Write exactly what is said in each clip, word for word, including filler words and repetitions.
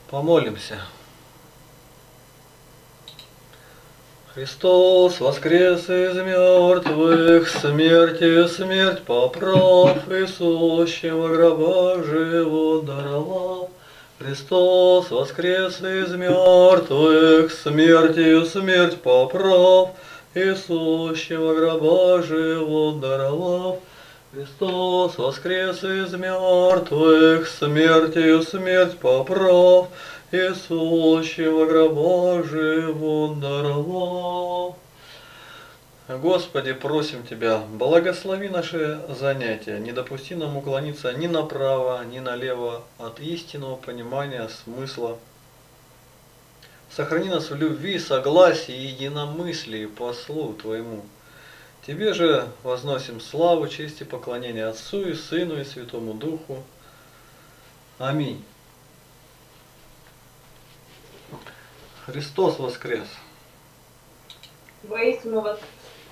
Помолимся. Христос воскрес из мертвых, смертью смерть поправ, и сущего гроба живот даровал. Христос воскрес из мертвых, смертью смерть поправ, и сущего гроба живот даровал. Христос воскрес из мертвых, смертью смерть поправ, и сущего гроба живот даровал. Господи, просим Тебя, благослови наши занятия, не допусти нам уклониться ни направо, ни налево от истинного понимания смысла. Сохрани нас в любви, согласии и единомыслии по Слову Твоему. Тебе же возносим славу, честь и поклонение Отцу и Сыну и Святому Духу. Аминь. Христос воскрес. Воистину воскрес.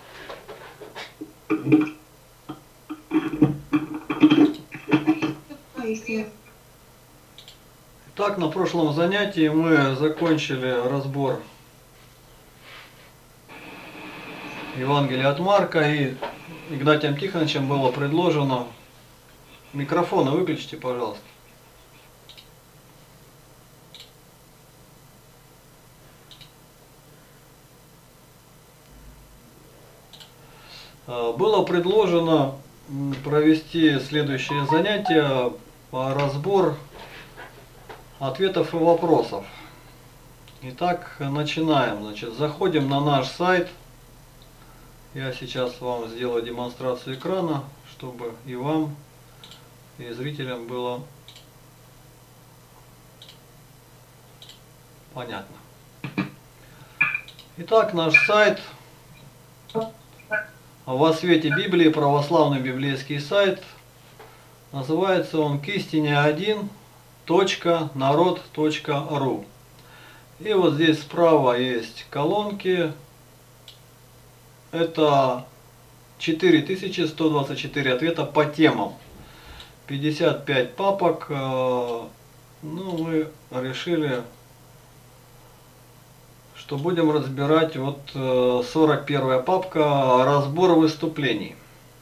Итак, на прошлом занятии мы закончили разбор Евангелия от Марка, и Игнатием Тихоновичем было предложено... Микрофоны выключите, пожалуйста. Было предложено провести следующее занятие, разбор ответов и вопросов. Итак, начинаем. Значит, заходим на наш сайт. Я сейчас вам сделаю демонстрацию экрана, чтобы и вам, и зрителям было понятно. Итак, наш сайт «Во свете Библии», православный библейский сайт. Называется он к истине один точка народ точка ру. И вот здесь справа есть колонки. Это четыре тысячи сто двадцать четыре ответа по темам. пятьдесят пять папок. Ну, мы решили, что будем разбирать вот сорок первая папка «Разбор выступлений».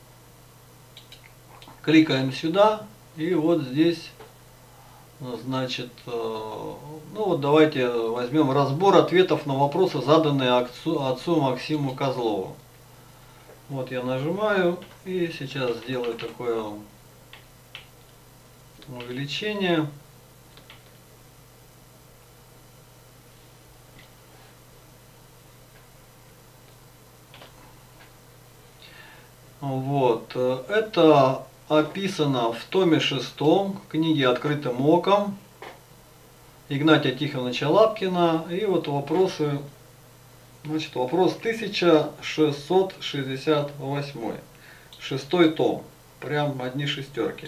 Кликаем сюда, и вот здесь, значит, ну вот давайте возьмем разбор ответов на вопросы, заданные отцу, отцу Максиму Козлову. Вот я нажимаю, и сейчас сделаю такое увеличение. Вот, это описано в томе шестом книги «Открытым оком» Игнатия Тихоновича Лапкина. И вот вопросы, значит, вопрос тысяча шестьсот шестьдесят восемь, шестой том, прям одни шестерки.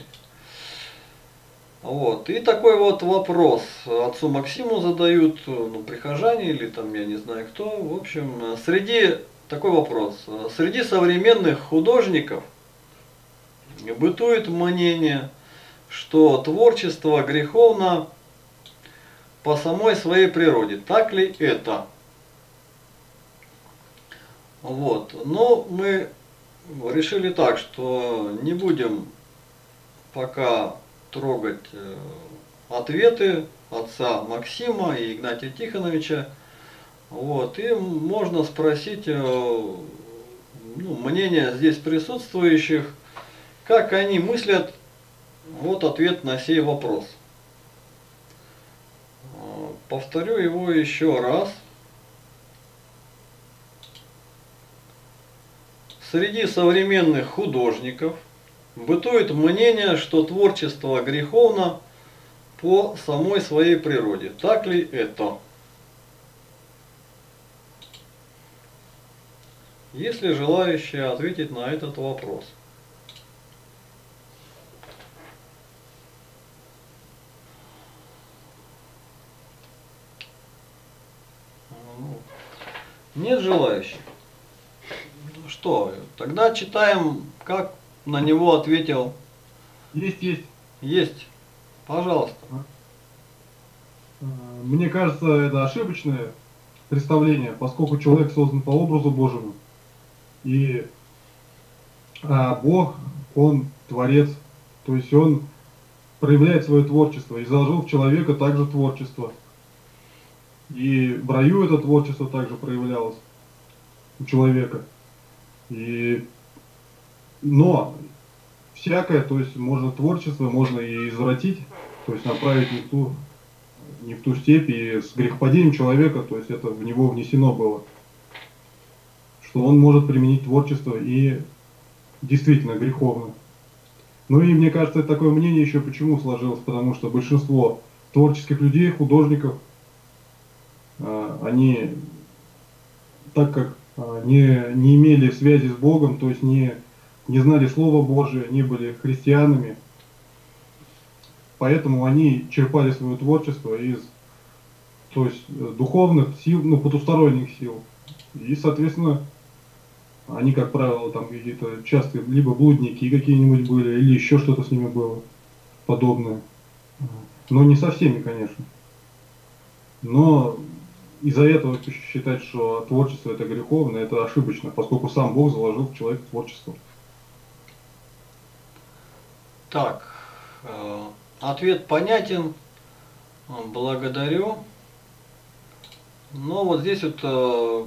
Вот, и такой вот вопрос отцу Максиму задают, ну, прихожане или там, я не знаю кто. В общем, среди, такой вопрос, среди современных художников бытует мнение, что творчество греховно по самой своей природе. Так ли это? Вот. Но мы решили так, что не будем пока трогать ответы отца Максима и Игнатия Тихоновича. Вот. И можно спросить, ну, мнение здесь присутствующих, как они мыслят. Вот ответ на сей вопрос. Повторю его еще раз. Среди современных художников бытует мнение, что творчество греховно по самой своей природе. Так ли это? Есть ли желающие ответить на этот вопрос? Нет желающих? Что, тогда читаем, как на него ответил. Есть, есть. Есть. Пожалуйста. Мне кажется, это ошибочное представление, поскольку человек создан по образу Божьему. И а, Бог, Он творец, то есть Он проявляет свое творчество и заложил в человека также творчество. И в раю это творчество также проявлялось у человека. И, но всякое, то есть можно творчество, можно и извратить, то есть направить не в ту, не в ту степь, и с грехопадением человека, то есть это в него внесено было, что он может применить творчество и действительно греховно. Ну и мне кажется, такое мнение еще почему сложилось, потому что большинство творческих людей, художников, а, они, так как а, не, не имели связи с Богом, то есть не, не знали Слова Божие, не были христианами, поэтому они черпали свое творчество из, то есть, духовных сил, ну, потусторонних сил. И, соответственно, они, как правило, там какие-то часто либо блудники какие-нибудь были, или еще что-то с ними было подобное. Но не со всеми, конечно. Но из-за этого считать, что творчество это греховно, это ошибочно, поскольку сам Бог заложил в человека творчество. Так, э, ответ понятен, благодарю. Но вот здесь вот э,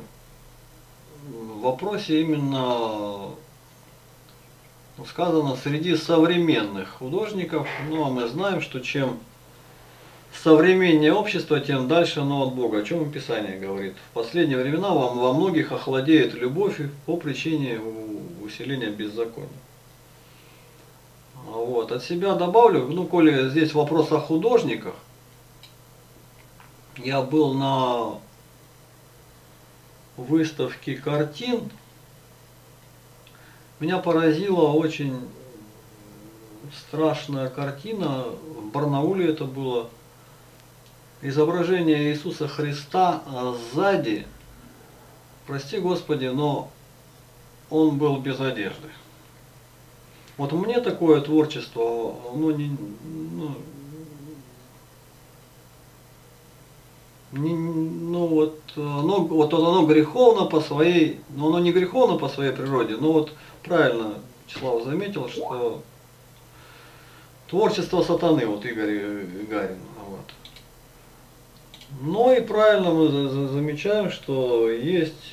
в вопросе именно сказано среди современных художников. Ну а мы знаем, что чем современнее общество, тем дальше оно от Бога. О чем и Писание говорит. В последние времена во, во многих охладеет любовь по причине усиления беззакония. Вот. От себя добавлю, ну, коли здесь вопрос о художниках, я был на выставке картин, меня поразила очень страшная картина, в Барнауле это было, изображение Иисуса Христа, а сзади, прости Господи, но он был без одежды. Вот мне такое творчество, оно не, ну, не, ну вот, оно, вот оно греховно по своей, но оно не греховно по своей природе, но вот правильно Вячеслав заметил, что творчество сатаны, вот Игорь Гарин, вот. Но и правильно мы замечаем, что есть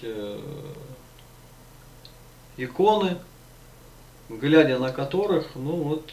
иконы, глядя на которых, ну вот,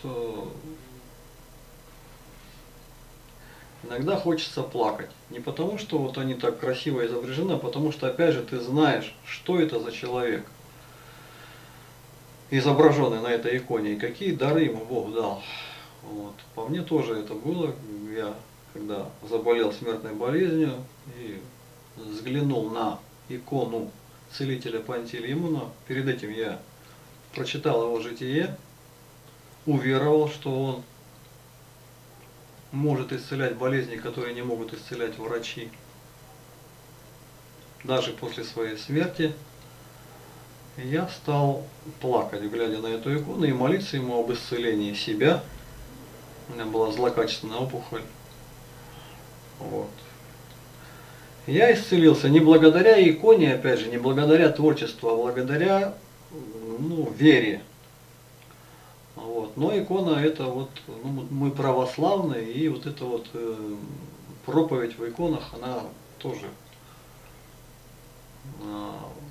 иногда хочется плакать. Не потому, что вот они так красиво изображены, а потому что, опять же, ты знаешь, что это за человек, изображенный на этой иконе, и какие дары ему Бог дал. Вот. По мне тоже это было. Я, когда заболел смертной болезнью и взглянул на икону целителя Пантелеймона, перед этим я прочитал его житие, уверовал, что он может исцелять болезни, которые не могут исцелять врачи, даже после своей смерти. Я стал плакать, глядя на эту икону, и молиться ему об исцелении себя. У меня была злокачественная опухоль. Вот. Я исцелился не благодаря иконе, опять же, не благодаря творчеству, а благодаря, ну, вере. Вот. Но икона это вот, ну, мы православные, и вот эта вот э, проповедь в иконах, она тоже э,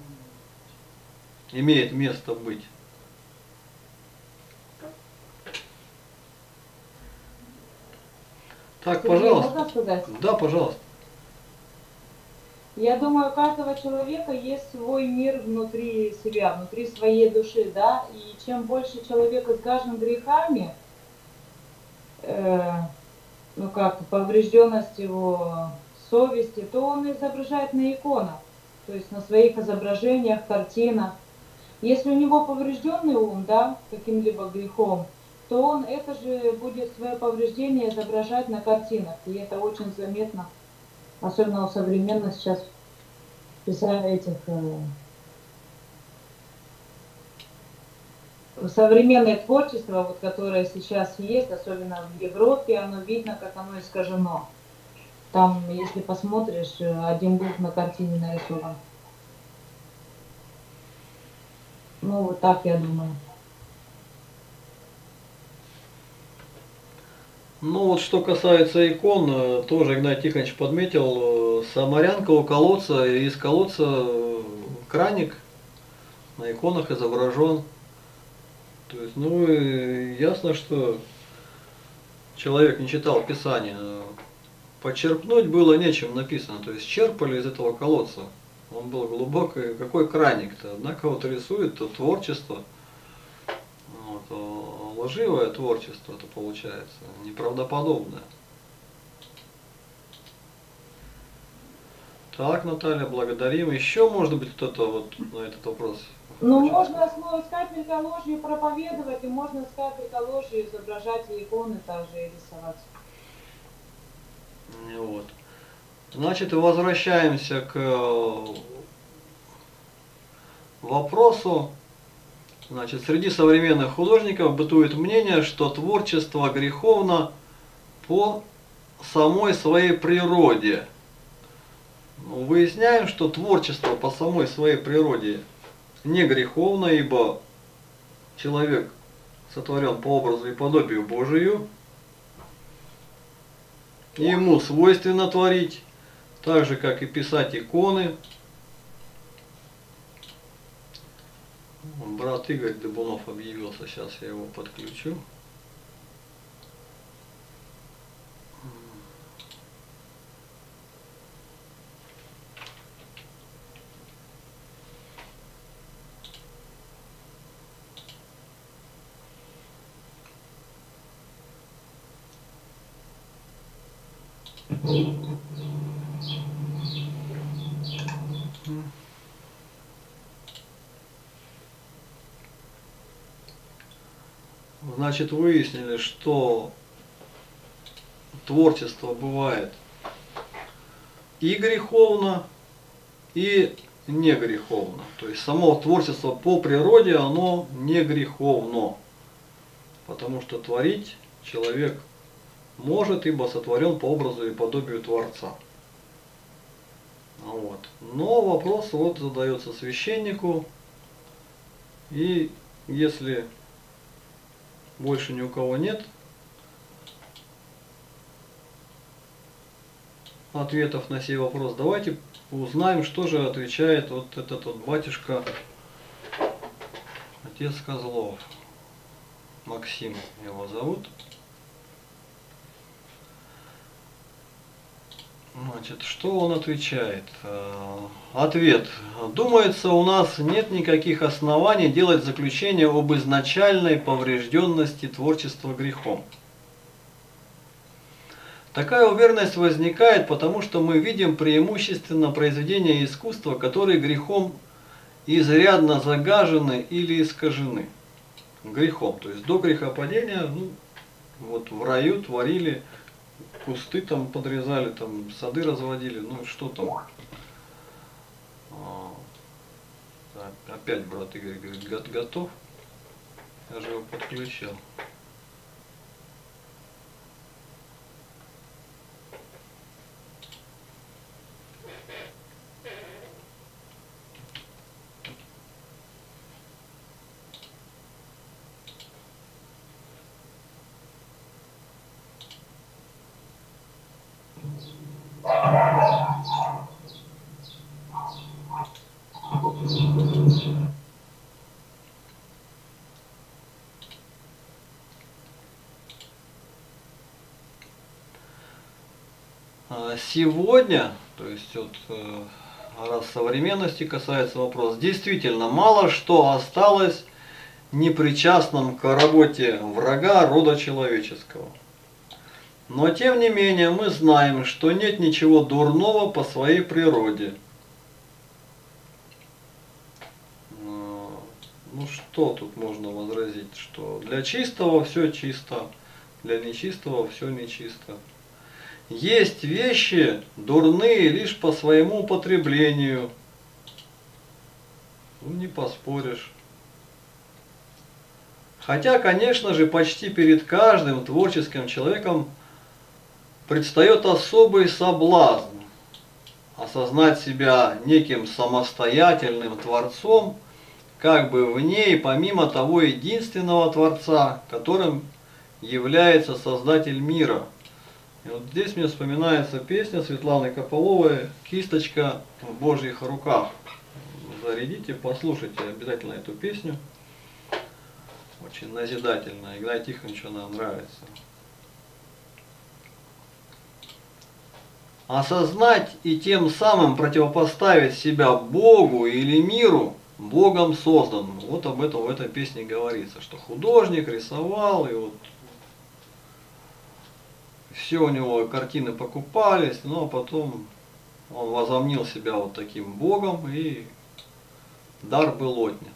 имеет место быть. Так, Сергей, пожалуйста. можно сказать? Да, пожалуйста. Я думаю, у каждого человека есть свой мир внутри себя, внутри своей души, да, и чем больше человек изгажен грехами, э, ну как, поврежденность его совести, то он изображает на иконах, то есть на своих изображениях, картинах. Если у него поврежденный ум, да, каким-либо грехом, то он это же будет свое повреждение изображать на картинах, и это очень заметно. Особенно у современных сейчас этих э, современное творчество, вот, которое сейчас есть, особенно в Европе, оно видно, как оно искажено. Там, если посмотришь, э, один Бог на картине нарисован. Ну, вот так я думаю. Ну вот что касается икон, э, тоже Игнатий Тихонович подметил, э, самарянка у колодца, и из колодца э, краник на иконах изображен. То есть, ну и ясно, что человек не читал Писание. Почерпнуть было нечем написано, то есть черпали из этого колодца. Он был глубокий, какой краник-то. Однако вот рисует то творчество, вот, а лживое творчество это получается, неправдоподобное. Так, Наталья, благодарим. Еще, может быть, кто-то вот на этот вопрос? Ну, хочет можно сказать? основу с капелькой ложью проповедовать, и можно с капелькой ложью изображать и иконы также и рисовать. Вот. Значит, возвращаемся к э, вопросу. Значит, среди современных художников бытует мнение, что творчество греховно по самой своей природе. Ну, выясняем, что творчество по самой своей природе не греховно, ибо человек сотворен по образу и подобию Божию. Ему свойственно творить, так же, как и писать иконы. Брат Игорь Дыбунов объявился, сейчас я его подключу. Значит, выяснили, что творчество бывает и греховно, и не греховно. То есть само творчество по природе, оно не греховно. Потому что творить человек может, ибо сотворен по образу и подобию Творца. Вот. Но вопрос вот задается священнику, и если больше ни у кого нет ответов на сей вопрос, давайте узнаем, что же отвечает вот этот вот батюшка, отец Козлов. Максим его зовут. Значит, что он отвечает? Ответ. Думается, у нас нет никаких оснований делать заключение об изначальной поврежденности творчества грехом. Такая уверенность возникает, потому что мы видим преимущественно произведения искусства, которые грехом изрядно загажены или искажены. Грехом, то есть до грехопадения, ну, вот в раю творили, кусты там подрезали, там сады разводили, ну что там. А, опять брат Игорь говорит, готов? Я же его подключил. Сегодня, то есть вот, раз современности касается вопрос, действительно мало что осталось непричастным к работе врага рода человеческого. Но тем не менее мы знаем, что нет ничего дурного по своей природе. Ну что тут можно возразить, что для чистого все чисто, для нечистого все нечисто. Есть вещи дурные лишь по своему употреблению. Ну, не поспоришь. Хотя, конечно же, почти перед каждым творческим человеком предстает особый соблазн осознать себя неким самостоятельным Творцом, как бы в ней, помимо того единственного Творца, которым является Создатель мира. И вот здесь мне вспоминается песня Светланы Копыловой «Кисточка в Божьих руках». Зарядите, послушайте обязательно эту песню. Очень назидательная. Игнатию Тихоновичу она нравится. Осознать и тем самым противопоставить себя Богу или миру, Богом созданному. Вот об этом в этой песне говорится, что художник рисовал, и вот все у него картины покупались, но потом он возомнил себя вот таким Богом, и дар был отнят.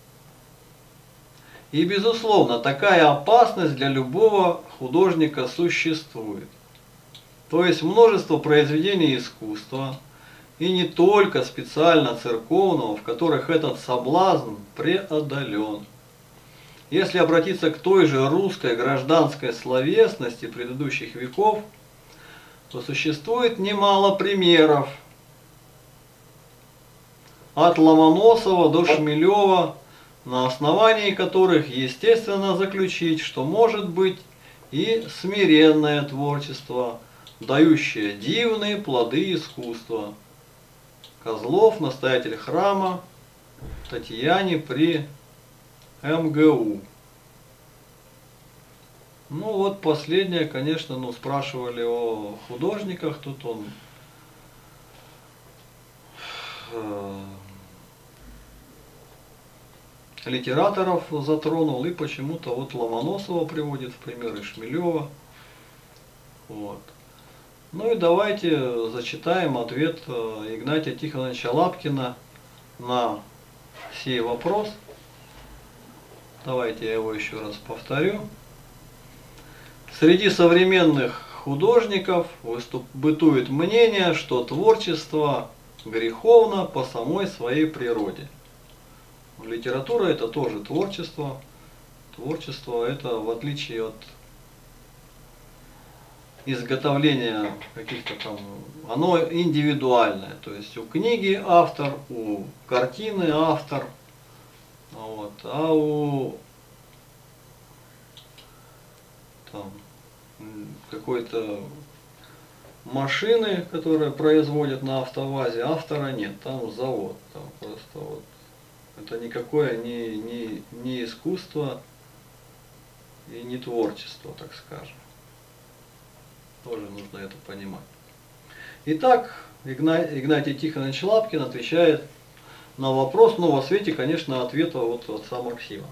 И безусловно, такая опасность для любого художника существует. То есть множество произведений искусства, и не только специально церковного, в которых этот соблазн преодолен. Если обратиться к той же русской гражданской словесности предыдущих веков, то существует немало примеров. От Ломоносова до Шмелева, на основании которых естественно заключить, что может быть и смиренное творчество, дающее дивные плоды искусства. Козлов, настоятель храма Татьяне при эм гэ у. Ну вот последнее, конечно, ну спрашивали о художниках, тут он э, литераторов затронул, и почему-то вот Ломоносова приводит в пример, и Шмелева. Вот. Ну и давайте зачитаем ответ Игнатия Тихоновича Лапкина на сей вопрос. Давайте я его еще раз повторю. Среди современных художников выступ, бытует мнение, что творчество греховно по самой своей природе. Литература это тоже творчество. Творчество это, в отличие от изготовления каких-то там, оно индивидуальное. То есть у книги автор, у картины автор, вот, а у там какой-то машины, которая производит на автовазе, автора нет, там завод, там просто вот. Это никакое не, не, не искусство и не творчество, так скажем. Тоже нужно это понимать. Итак, Игнатий Тихонович Лапкин отвечает на вопрос, но во свете, конечно, ответа от отца Максима.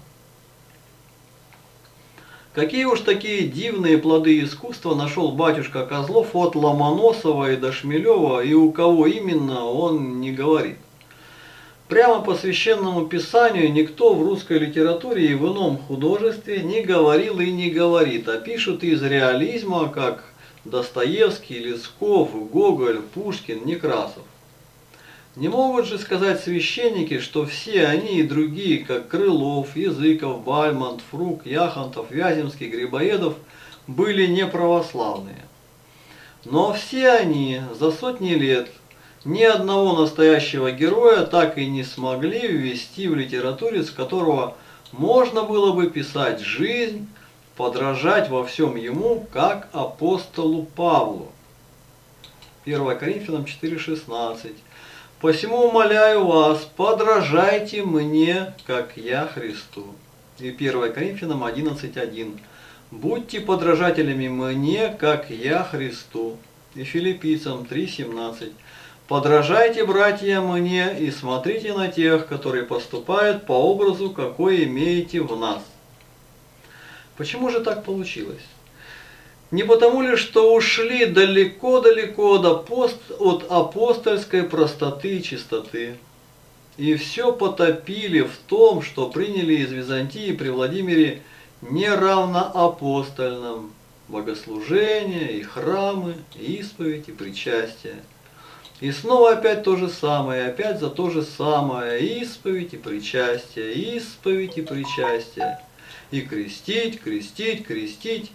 Какие уж такие дивные плоды искусства нашел батюшка Козлов от Ломоносова и до Шмелева, и у кого именно, он не говорит. Прямо по священному писанию никто в русской литературе и в ином художестве не говорил и не говорит, а пишут из реализма, как Достоевский, Лесков, Гоголь, Пушкин, Некрасов. Не могут же сказать священники, что все они и другие, как Крылов, Языков, Бальмонт, Фрук, Яхонтов, Вяземский, Грибоедов, были неправославные. Но все они за сотни лет ни одного настоящего героя так и не смогли ввести в литературе, с которого можно было бы писать жизнь, подражать во всем ему, как апостолу Павлу. первое Коринфянам четыре шестнадцать. «Посему умоляю вас, подражайте мне, как я Христу». И первое Коринфянам одиннадцать один. «Будьте подражателями мне, как я Христу». И Филиппийцам три семнадцать. «Подражайте, братья, мне и смотрите на тех, которые поступают по образу, какой имеете в нас». Почему же так получилось? Не потому ли, что ушли далеко-далеко от апостольской простоты и чистоты, и все потопили в том, что приняли из Византии при Владимире неравноапостольном богослужение и храмы, и исповедь и причастие. И снова опять то же самое, опять за то же самое, исповедь и причастие, исповедь и причастие. И крестить, крестить, крестить.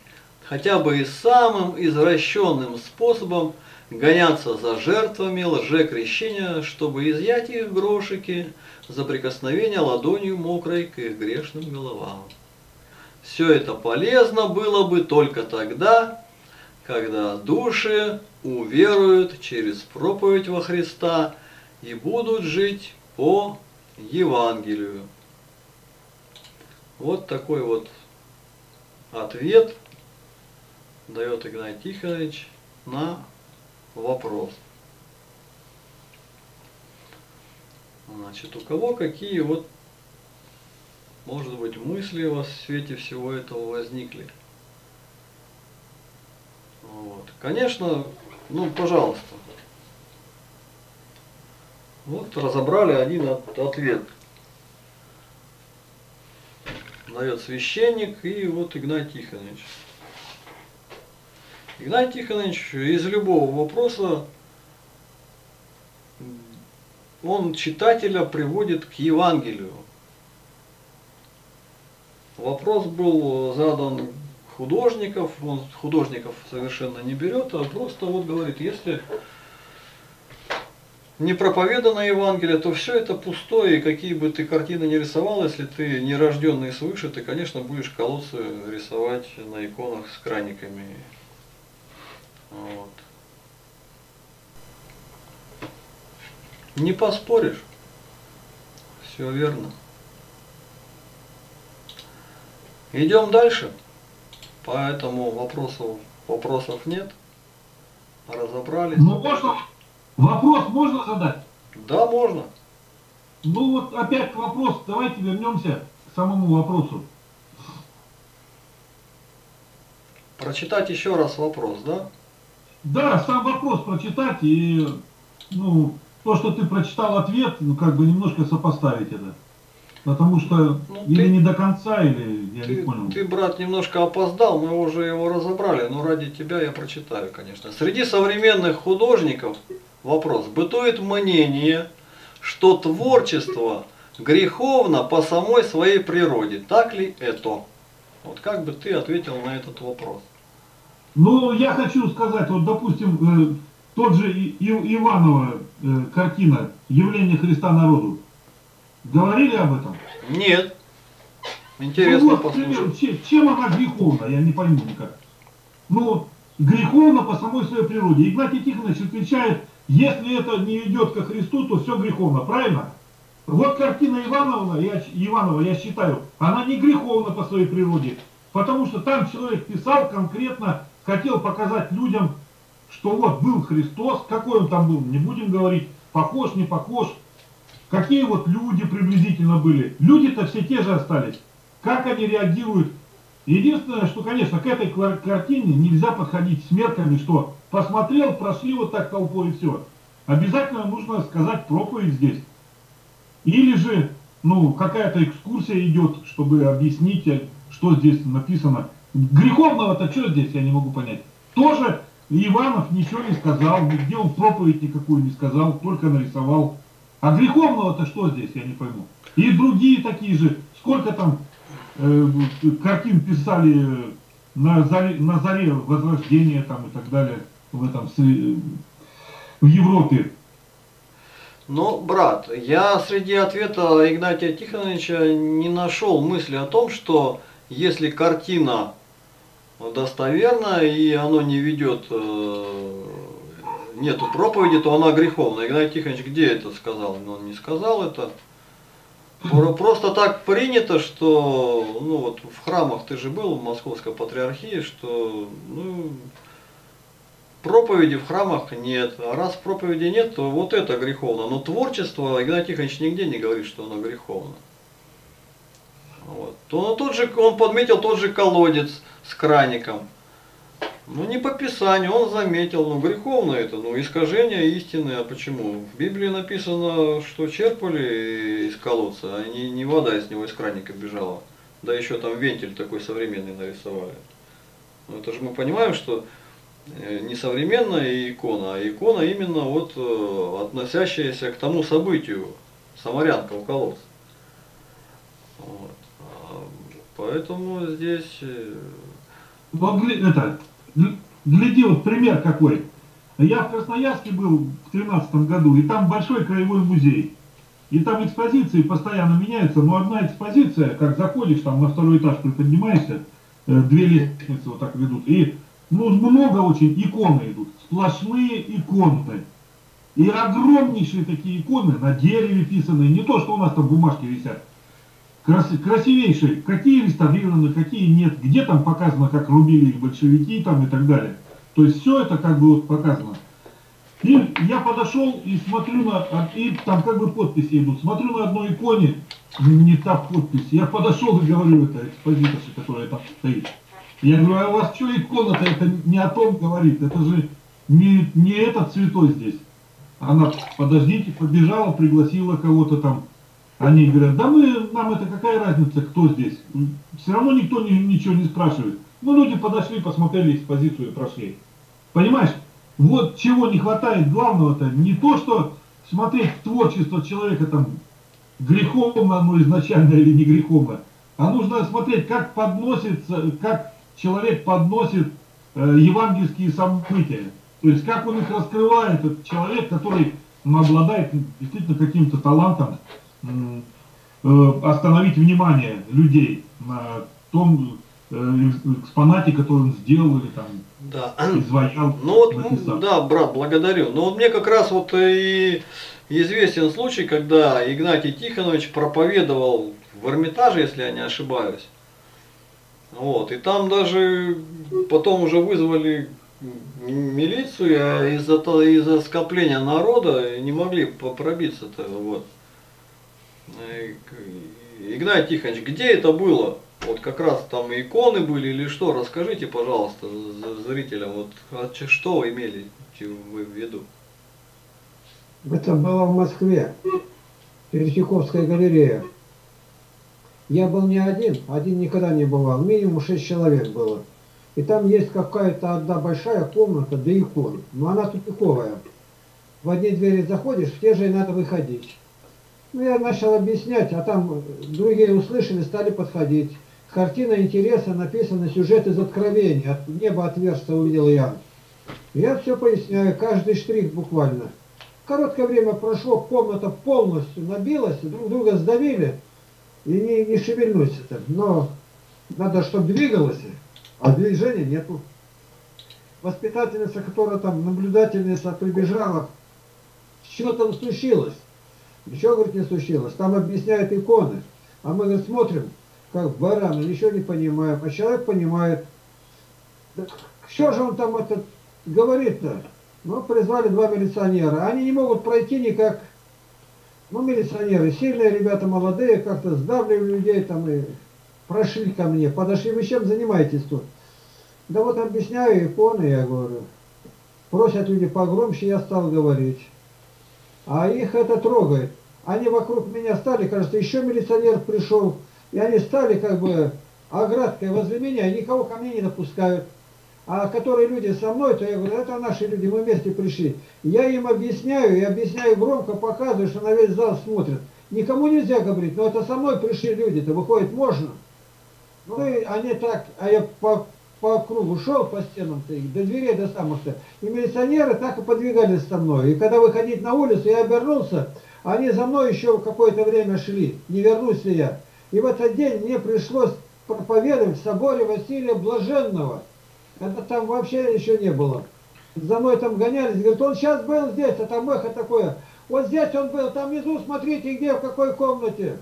хотя бы и самым извращенным способом гоняться за жертвами лжекрещения, чтобы изъять их грошики за прикосновение ладонью мокрой к их грешным головам. Все это полезно было бы только тогда, когда души уверуют через проповедь во Христа и будут жить по Евангелию. Вот такой вот ответ дает Игнатий Тихонович на вопрос. Значит, у кого какие вот, может быть, мысли во свете всего этого возникли? Вот. Конечно, ну, пожалуйста. Вот разобрали один от, ответ. Дает священник и вот Игнатий Тихонович. Игнатий Тихонович из любого вопроса он читателя приводит к Евангелию. Вопрос был задан художников, он художников совершенно не берет, а просто вот говорит, если не проповедано Евангелие, то все это пустое, и какие бы ты картины ни рисовал, если ты не рожденный свыше, ты, конечно, будешь колодцы рисовать на иконах с краниками. Вот. Не поспоришь. Все верно. Идем дальше. Поэтому вопросов, вопросов нет. Разобрались. Ну, можно, вопрос можно задать? Да, можно. Ну вот опять вопрос, давайте вернемся к самому вопросу. Прочитать еще раз вопрос, да? Да, сам вопрос прочитать и, ну, то, что ты прочитал ответ, ну, как бы немножко сопоставить это. Потому что Ну, или ты- не до конца, или я не Ты, понял. ты, брат, немножко опоздал, мы уже его разобрали, но ради тебя я прочитаю, конечно. Среди современных художников вопрос. Бытует мнение, что творчество греховно по самой своей природе. Так ли это? Вот как бы ты ответил на этот вопрос? Ну, я хочу сказать, вот, допустим, э, тот же И- И- Иванова э, картина «Явление Христа народу». Говорили об этом? Нет. Интересно Ну, вот, послушать. пример, че- чем она греховна, я не пойму никак. Ну, греховна по самой своей природе. Игнатий Тихонович отвечает, если это не ведет ко Христу, то все греховно, правильно? Вот картина Иванова, я, Иванова, я считаю, она не греховна по своей природе, потому что там человек писал конкретно, хотел показать людям, что вот был Христос, какой он там был, не будем говорить, похож, не похож, какие вот люди приблизительно были. Люди-то все те же остались. Как они реагируют? Единственное, что, конечно, к этой квар- картине нельзя подходить с мерками, что посмотрел, прошли вот так толпой и все. Обязательно нужно сказать проповедь здесь. Или же, ну, какая-то экскурсия идет, чтобы объяснить, э, что здесь написано. Греховного-то что здесь, я не могу понять. Тоже Иванов ничего не сказал, нигде он проповедь никакую не сказал, только нарисовал. А греховного-то что здесь, я не пойму. И другие такие же, сколько там э, картин писали на заре, на заре Возрождения там и так далее в этом с- в Европе. Ну, брат, я среди ответа Игнатия Тихоновича не нашел мысли о том, что если картина достоверна и оно не ведет, э, нету проповеди, то она греховна. Игнатий Тихонович где это сказал? Он не сказал это. Про- Просто так принято, что, ну вот в храмах ты же был, в Московской Патриархии, что, ну, проповеди в храмах нет. А раз проповеди нет, то вот это греховно. Но творчество Игнатий Тихонович нигде не говорит, что оно греховно. Вот. То, ну, тот же, он подметил тот же колодец с краником. Ну не по Писанию, он заметил, ну греховно это, ну искажение истины, а почему? В Библии написано, что черпали из колодца, а не, не вода из него из краника бежала. Да еще там вентиль такой современный нарисовали. Ну это же мы понимаем, что э, не современная икона, а икона именно вот э, относящаяся к тому событию, самарянка у колодца. Вот. А, Поэтому здесь... э, Вот гля- это, гля- гляди, вот пример какой. Я в Красноярске был в тринадцатом году, и там большой краевой музей. И там экспозиции постоянно меняются, но одна экспозиция, как заходишь, там на второй этаж приподнимаешься, э, две лестницы вот так ведут, и ну, много очень иконы идут, сплошные иконы. И огромнейшие такие иконы, на дереве писанные, не то, что у нас там бумажки висят. Крас, красивейшие, какие реставрированы, какие нет, где там показано, как рубили их большевики там и так далее. То есть все это как бы вот показано. И я подошел и смотрю на, и там как бы подписи идут, смотрю на одной иконе, не та подпись. Я подошел и говорю, это экспозиторша, которая там стоит. Я говорю, а у вас что икона-то, это не о том говорит, это же не, не этот святой здесь. Она, подождите, побежала, пригласила кого-то там. Они говорят, да мы, нам это какая разница, кто здесь. Все равно никто ни, ничего не спрашивает. Ну, люди подошли, посмотрели экспозицию и прошли. Понимаешь? Вот чего не хватает главного-то, не то, что смотреть в творчество человека там греховно оно изначально или не греховно, а нужно смотреть, как подносится, как человек подносит э, евангельские события. То есть как он их раскрывает, этот человек, который ну, обладает действительно каким-то талантом э, остановить внимание людей на том э, экспонате, который он сделал или там Да. изваял, Ну вот, написал. да, брат, благодарю. Но вот мне как раз вот и известен случай, когда Игнатий Тихонович проповедовал в Эрмитаже, если я не ошибаюсь. Вот, и там даже потом уже вызвали милицию, а из-за из-за скопления народа не могли пробиться-то. Вот. Игнатий Тихонович, где это было? Вот как раз там иконы были или что? Расскажите, пожалуйста, зрителям, вот что вы имели вы в виду? Это было в Москве, Третьяковская галерея. Я был не один, один никогда не бывал, минимум шесть человек было. И там есть какая-то одна большая комната для икон, но она тупиковая. В одни двери заходишь, в те же и надо выходить. Ну, я начал объяснять, а там другие услышали, стали подходить. Картина интереса, написано сюжет из Откровения, от неба отверстия увидел я. Я все поясняю, каждый штрих буквально. Короткое время прошло, комната полностью набилась, друг друга сдавили, и не, не шевельнусь это. Но надо, чтобы двигалось, а движения нету. Воспитательница, которая там, наблюдательница, прибежала, что там случилось? Ничего, говорит, не случилось. Там объясняют иконы. А мы, говорит, смотрим, как бараны, ничего не понимаем. А человек понимает. Так что же он там это говорит-то? Ну, призвали два милиционера. Они не могут пройти никак. Ну, милиционеры, сильные ребята, молодые, как-то сдавливали людей там и прошли ко мне. Подошли, вы чем занимаетесь тут? Да вот объясняю иконы, я говорю. Просят люди погромче, я стал говорить. А их это трогает. Они вокруг меня стали, кажется, еще милиционер пришел. И они стали как бы оградкой возле меня, и никого ко мне не допускают. А которые люди со мной, то я говорю, это наши люди, мы вместе пришли. Я им объясняю, и объясняю громко, показываю, что на весь зал смотрят. Никому нельзя говорить, но это со мной пришли люди-то, выходит, можно. Ну и они так, а я по, по кругу шел по стенам-то, до дверей, до самых-то. И милиционеры так и подвигались со мной. И когда выходить на улицу, я обернулся, они за мной еще какое-то время шли, не вернусь ли я. И в этот день мне пришлось проповедовать в соборе Василия Блаженного. Это там вообще еще не было. За мной там гонялись, говорят, он сейчас был здесь, а там эхо такое. Вот здесь он был, там внизу, смотрите, где, в какой комнате.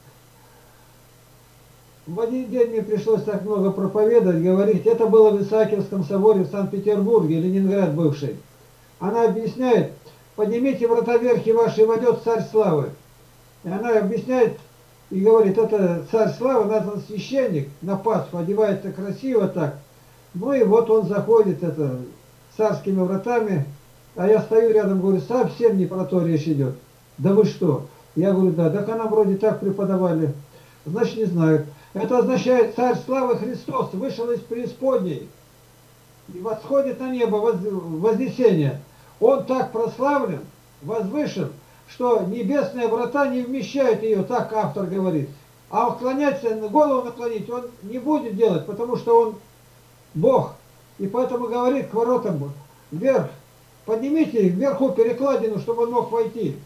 В один день мне пришлось так много проповедовать, говорить. Это было в Исаакиевском соборе в Санкт-Петербурге, Ленинград бывший. Она объясняет, поднимите врата верхи ваши, и войдет царь славы. И она объясняет и говорит, это царь славы, назван священник, на Пасху одевается красиво так. Ну и вот он заходит это царскими вратами, а я стою рядом, говорю, совсем не про то речь идет. Да вы что? Я говорю, да, так она вроде так преподавали. Значит, не знают. Это означает, царь славы Христос вышел из преисподней и восходит на небо, вознесение. Он так прославлен, возвышен, что небесные врата не вмещают ее, так автор говорит. А уклоняться, голову наклонить он не будет делать, потому что он Бог. И поэтому говорит к воротам вверх, поднимите их вверху перекладину, чтобы он мог войти.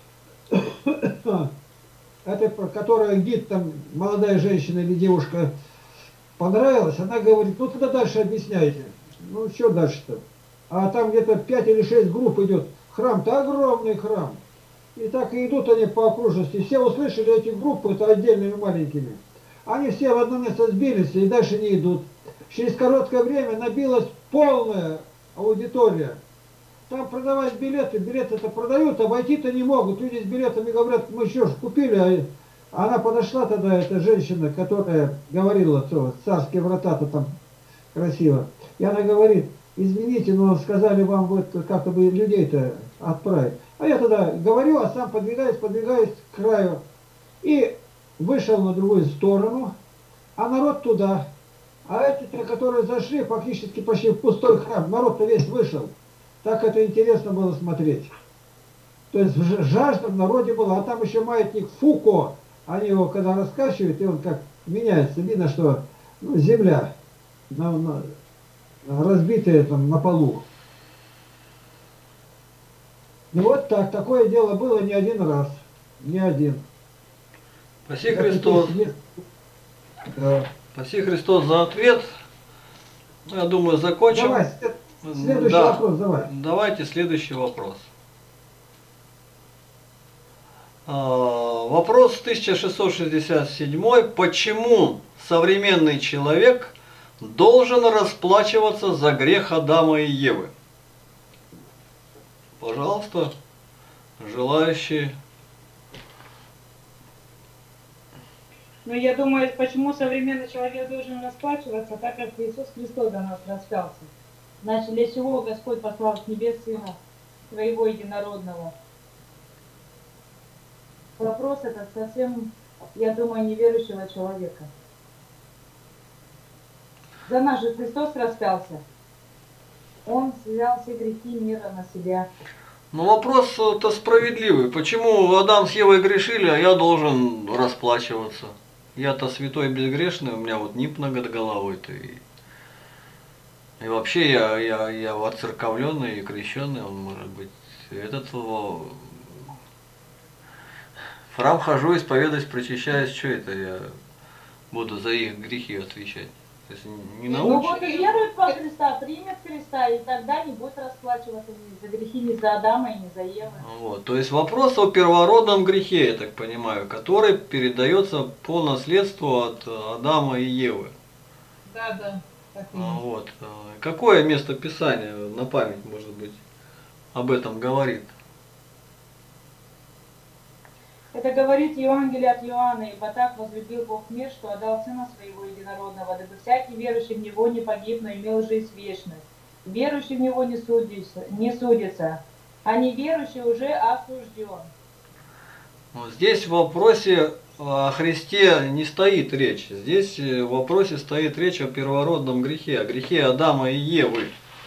Это, которая гид, там, молодая женщина или девушка понравилась, она говорит, ну тогда дальше объясняйте. Ну что дальше-то? А там где-то пять или шесть групп идет. Храм-то огромный храм. И так и идут они по окружности. Все услышали эти группы, это отдельными маленькими. Они все в одно место сбились и дальше не идут. Через короткое время набилась полная аудитория. Там продавать билеты, билеты-то продают, а войти-то не могут. Люди с билетами говорят, мы еще ж купили. А она подошла тогда, эта женщина, которая говорила, что царские врата-то там красиво. И она говорит, извините, но сказали вам вот как-то бы людей-то отправить. А я тогда говорю, а сам подвигаюсь, подвигаюсь к краю. И вышел на другую сторону, а народ туда. А эти, которые зашли, фактически почти в пустой храм, народ-то весь вышел. Так это интересно было смотреть. То есть жажда в народе была. А там еще маятник Фуко. Они его когда раскачивают, и он как меняется. Видно, что ну, земля на, на, разбитая там на полу. Ну вот так, такое дело было не один раз. Не один. Спаси Христос. Да. Спаси Христос за ответ. Ну, я думаю, закончим. Давай, следующий да. вопрос, давай. Давайте следующий вопрос. А, вопрос тысяча шестьсот шестьдесят седьмой. Почему современный человек должен расплачиваться за грех Адама и Евы? Пожалуйста, желающие. Ну, я думаю, почему современный человек должен расплачиваться, так как Иисус Христос за нас распялся. Значит, для чего Господь послал с небес Сына Своего Единородного? Вопрос этот совсем, я думаю, неверующего человека. За нас же Христос распялся. Он взял все грехи мира на себя. Ну, вопрос-то справедливый. Почему Адам с Евой грешили, а я должен расплачиваться? Я-то святой безгрешный, у меня вот нип над головой-то. И, и вообще я, я, я воцерковленный и крещенный, он может быть. Этот в храм хожу, исповедуюсь, причащаюсь, что это я буду за их грехи отвечать? То есть не Ну научишь? вот и верует во Христа, примет Христа, и тогда не будет расплачиваться ни за грехи, ни за Адама, и ни за Еву. Вот, то есть вопрос о первородном грехе, я так понимаю, который передается по наследству от Адама и Евы. Да, да. Так и есть. Вот. Какое место Писания на память, может быть, об этом говорит? Это говорит Евангелие от Иоанна, ибо так возлюбил Бог мир, что отдал Сына Своего Единородного, дабы всякий верующий в Него не погиб, но имел жизнь вечную. Верующий в Него не судится, не судится, а неверующий уже осужден. Вот здесь в вопросе о Христе не стоит речь. Здесь в вопросе стоит речь о первородном грехе, о грехе Адама и Евы.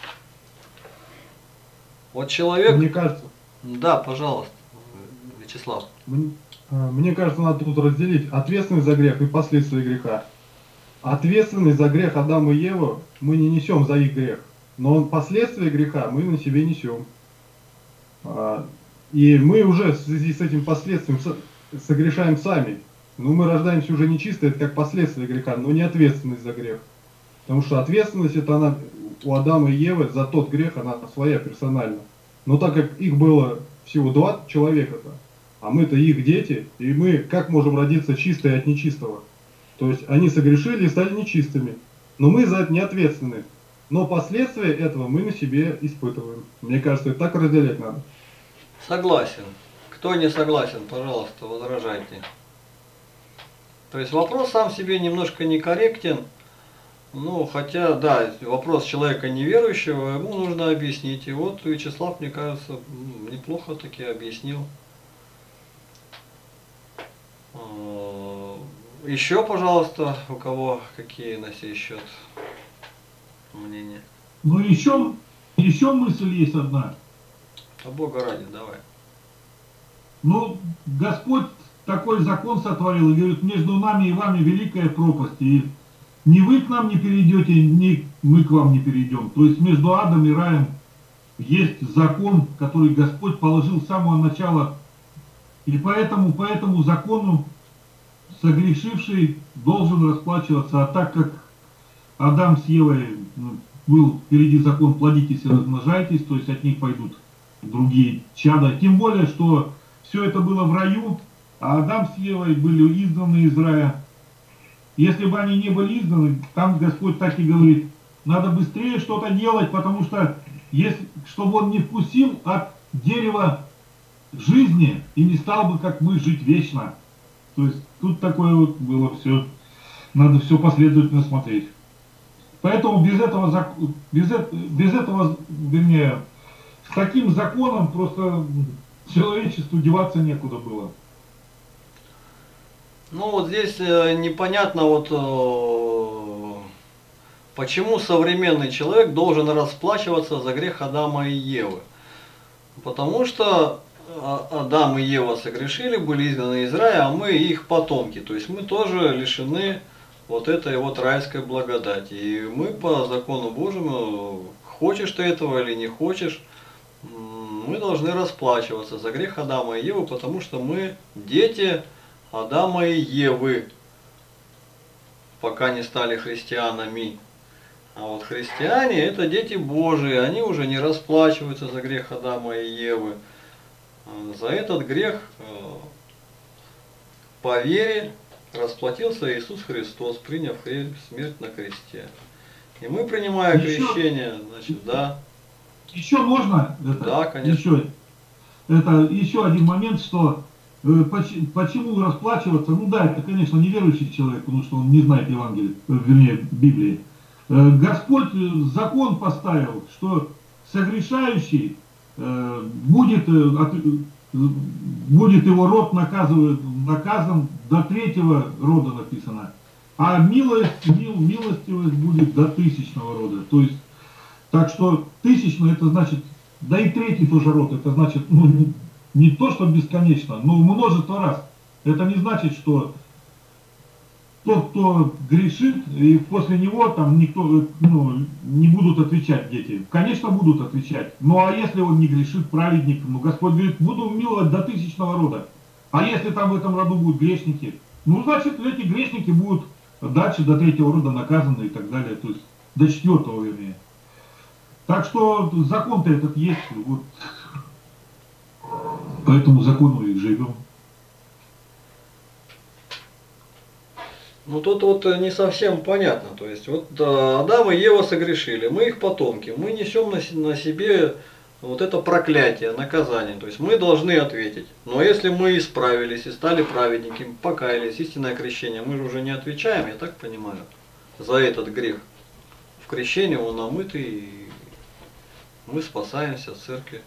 Вот человек... Мне кажется, Да, пожалуйста, Вячеслав. Мне, а, мне кажется, надо тут разделить ответственность за грех и последствия греха. Ответственность за грех Адама и Евы мы не несем за их грех, но последствия греха мы на себе несем. А, И мы уже в связи с этим последствием согрешаем сами. Но мы рождаемся уже нечистые, это как последствия греха, но не ответственность за грех. Потому что ответственность это она у Адама и Евы за тот грех, она своя персонально. Но так как их было всего два человека-то, а мы-то их дети, и мы как можем родиться чистые от нечистого? То есть они согрешили и стали нечистыми. Но мы за это не ответственны. Но последствия этого мы на себе испытываем. Мне кажется, это так разделять надо. Согласен. Кто не согласен, пожалуйста, возражайте. То есть вопрос сам себе немножко некорректен. Ну, хотя, да, вопрос человека неверующего, ему нужно объяснить. И вот Вячеслав, мне кажется, неплохо таки объяснил. Еще, пожалуйста, у кого какие на сей счет мнения? Ну еще, еще мысль есть одна. А Бога ради, давай. Ну, Господь такой закон сотворил, и говорит, между нами и вами великая пропасть. И ни вы к нам не перейдете, ни мы к вам не перейдем. То есть между адом и раем есть закон, который Господь положил с самого начала. И поэтому, по этому закону согрешивший должен расплачиваться. А так как Адам с Евой, был впереди закон «плодитесь и размножайтесь», то есть от них пойдут другие чада. Тем более, что все это было в раю, а Адам с Евой были изгнаны из рая. Если бы они не были изгнаны, там Господь так и говорит, надо быстрее что-то делать, потому что, если, чтобы он не вкусил от дерева жизни и не стал бы, как мы, жить вечно. То есть тут такое вот было все, надо все последовательно смотреть. Поэтому без этого, без, без этого, вернее, с таким законом просто человечеству деваться некуда было. Ну вот здесь непонятно вот почему современный человек должен расплачиваться за грех Адама и Евы. Потому что Адам и Ева согрешили, были изгнаны из рая, а мы их потомки. То есть мы тоже лишены вот этой вот райской благодати. И мы по закону Божьему, хочешь ты этого или не хочешь, мы должны расплачиваться за грех Адама и Евы, потому что мы дети Адама и Евы, пока не стали христианами. А вот христиане это дети Божии, они уже не расплачиваются за грех Адама и Евы. За этот грех по вере расплатился Иисус Христос, приняв смерть на кресте. И мы, принимая еще, крещение, значит, да. Еще можно? Это, да, конечно. Еще, это еще один момент, что э, почему, почему расплачиваться? Ну да, это, конечно, неверующий человек, потому что он не знает Евангелия, вернее, Библии. Э, Господь закон поставил, что согрешающий э, будет, э, от, будет его род наказан, наказан до третьего рода написано. А милость, мил, милостивость будет до тысячного рода. То есть, так что тысячный это значит, да и третий тоже род, это значит, ну, не, не то, что бесконечно, но множество раз. Это не значит, что тот, кто грешит, и после него там никто, ну, не будут отвечать дети. Конечно, будут отвечать. Ну а если он не грешит, праведник, ну Господь говорит, буду миловать до тысячного рода. А если там в этом роду будут грешники, ну значит эти грешники будут дальше до третьего рода наказаны и так далее. То есть до четвертого, вернее. Так что закон-то этот есть. Вот. По этому закону и живем. Ну тут вот не совсем понятно. То есть вот Адам и Ева согрешили, мы их потомки, мы несем на, на себе вот это проклятие, наказание. То есть мы должны ответить. Но если мы исправились и стали праведниками, покаялись, истинное крещение, мы же уже не отвечаем, я так понимаю, за этот грех. В крещении он омытый, и мы спасаемся в церкви.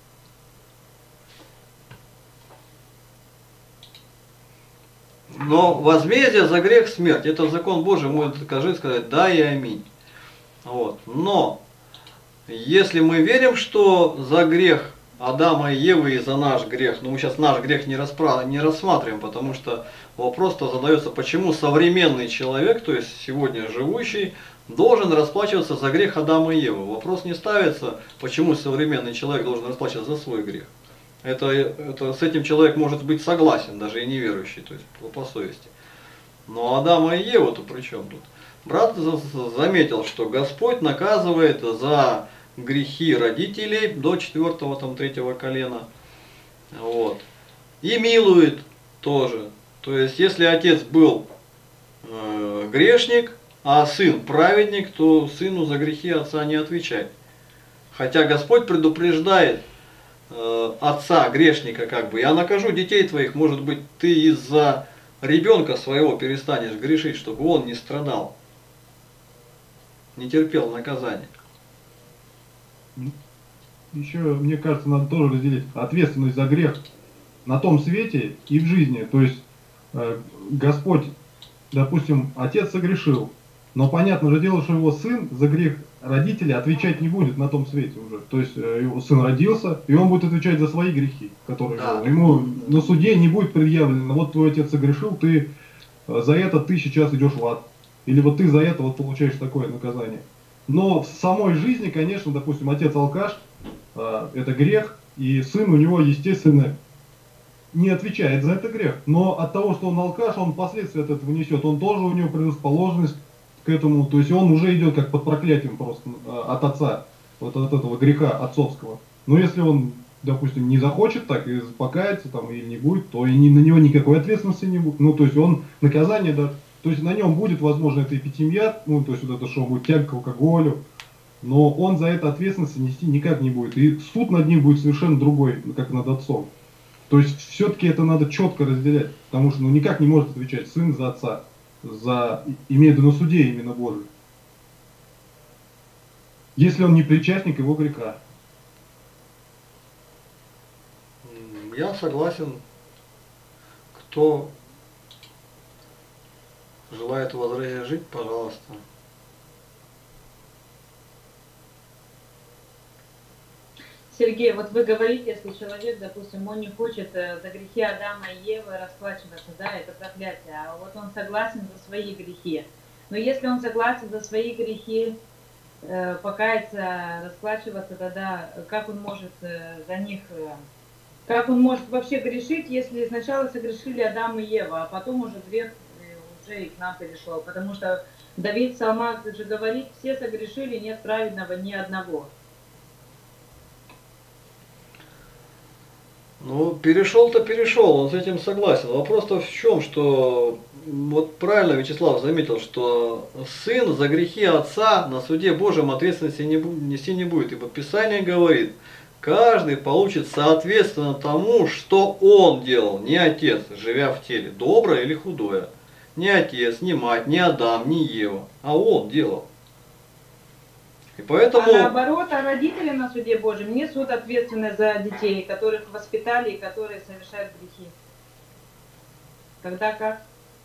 Но возмездие за грех смерть. Это закон Божий, может скажи сказать да и аминь. Вот. Но если мы верим, что за грех Адама и Евы и за наш грех, ну мы сейчас наш грех не, распра... не рассматриваем, потому что вопрос-то задается, почему современный человек, то есть сегодня живущий, должен расплачиваться за грех Адама и Евы. Вопрос не ставится, почему современный человек должен расплачиваться за свой грех. Это, это, с этим человек может быть согласен, даже и неверующий, то есть по, по совести. Но Адама и Ева-то при чем тут? Брат заметил, что Господь наказывает за грехи родителей до четвертого, там, третьего колена. Вот. И милует тоже. То есть, если отец был э, грешник, а сын праведник, то сыну за грехи отца не отвечает. Хотя Господь предупреждает отца, грешника, как бы, я накажу детей твоих, может быть, ты из-за ребенка своего перестанешь грешить, чтобы он не страдал, не терпел наказания. Еще, мне кажется, надо тоже разделить ответственность за грех на том свете и в жизни. То есть, э, Господь, допустим, отец согрешил, но понятно же дело, что его сын за грех родителей отвечать не будет на том свете уже. То есть его сын родился, и он будет отвечать за свои грехи, которые да. Ему на суде не будет предъявлено, вот твой отец согрешил, ты за это ты сейчас идешь в ад. Или вот ты за это вот получаешь такое наказание. Но в самой жизни, конечно, допустим, отец алкаш, э, это грех, и сын у него, естественно, не отвечает за это грех. Но от того, что он алкаш, он последствия от этого несет. Он тоже, у него предрасположенность к этому. То есть он уже идет как под проклятием просто э, от отца, вот от этого греха отцовского. Но если он, допустим, не захочет так и покаяться там или не будет, то и ни, на него никакой ответственности не будет. Ну, то есть он наказание, да, то есть на нем будет, возможно, это эпитемия, ну, то есть вот это, что он будет тяга к алкоголю, но он за это ответственности нести никак не будет. И суд над ним будет совершенно другой, как над отцом. То есть все-таки это надо четко разделять, потому что ну, никак не может отвечать сын за отца, за, имея в виду на суде именно Божий, если он не причастник его греха. Я согласен. Кто желает возразить, пожалуйста. Сергей, вот вы говорите, если человек, допустим, он не хочет э, за грехи Адама и Евы расплачиваться, да, это проклятие, а вот он согласен за свои грехи. Но если он согласен за свои грехи, э, покаяться, расплачиваться, тогда как он может э, за них, э, как он может вообще грешить, если сначала согрешили Адам и Ева, а потом уже грех э, уже и к нам перешел, потому что Давид Псалмах же говорит, все согрешили, нет праведного ни одного. Ну, перешел-то перешел, он с этим согласен. Вопрос-то в чем, что вот правильно Вячеслав заметил, что сын за грехи отца на суде Божьем ответственности не, нести не будет. Ибо Писание говорит, каждый получит соответственно тому, что он делал, не отец, живя в теле, доброе или худое. Не отец, не мать, не Адам, не Ева, а он делал. И поэтому... А наоборот, а родители на суде Божьем несут ответственность за детей, которых воспитали и которые совершают грехи. Тогда как?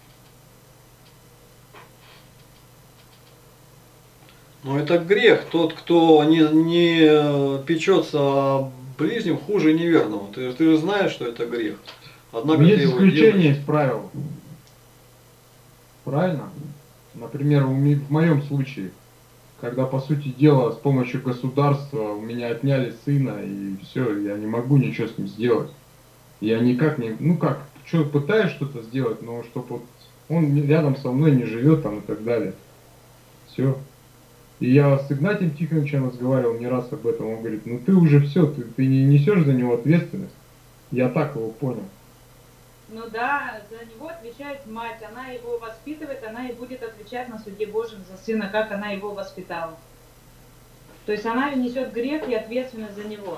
Ну это грех. Тот, кто не, не печется о ближнем, хуже неверного. Ты, ты же знаешь, что это грех. Однако Есть ты его исключение делаешь. из правил. Правильно? Например, в ми- в моем случае, когда, по сути дела, с помощью государства у меня отняли сына, и все, я не могу ничего с ним сделать. Я никак не, ну как, что, пытаюсь что-то сделать, но чтобы вот он не- рядом со мной не живет там и так далее. Все. И я с Игнатием Тихоновичем разговаривал не раз об этом, он говорит, ну ты уже все, ты, ты не несешь за него ответственность. Я так его понял. Ну да, за него отвечает мать, она его воспитывает, она и будет отвечать на суде Божьем за сына, как она его воспитала. То есть она несет грех и ответственность за него.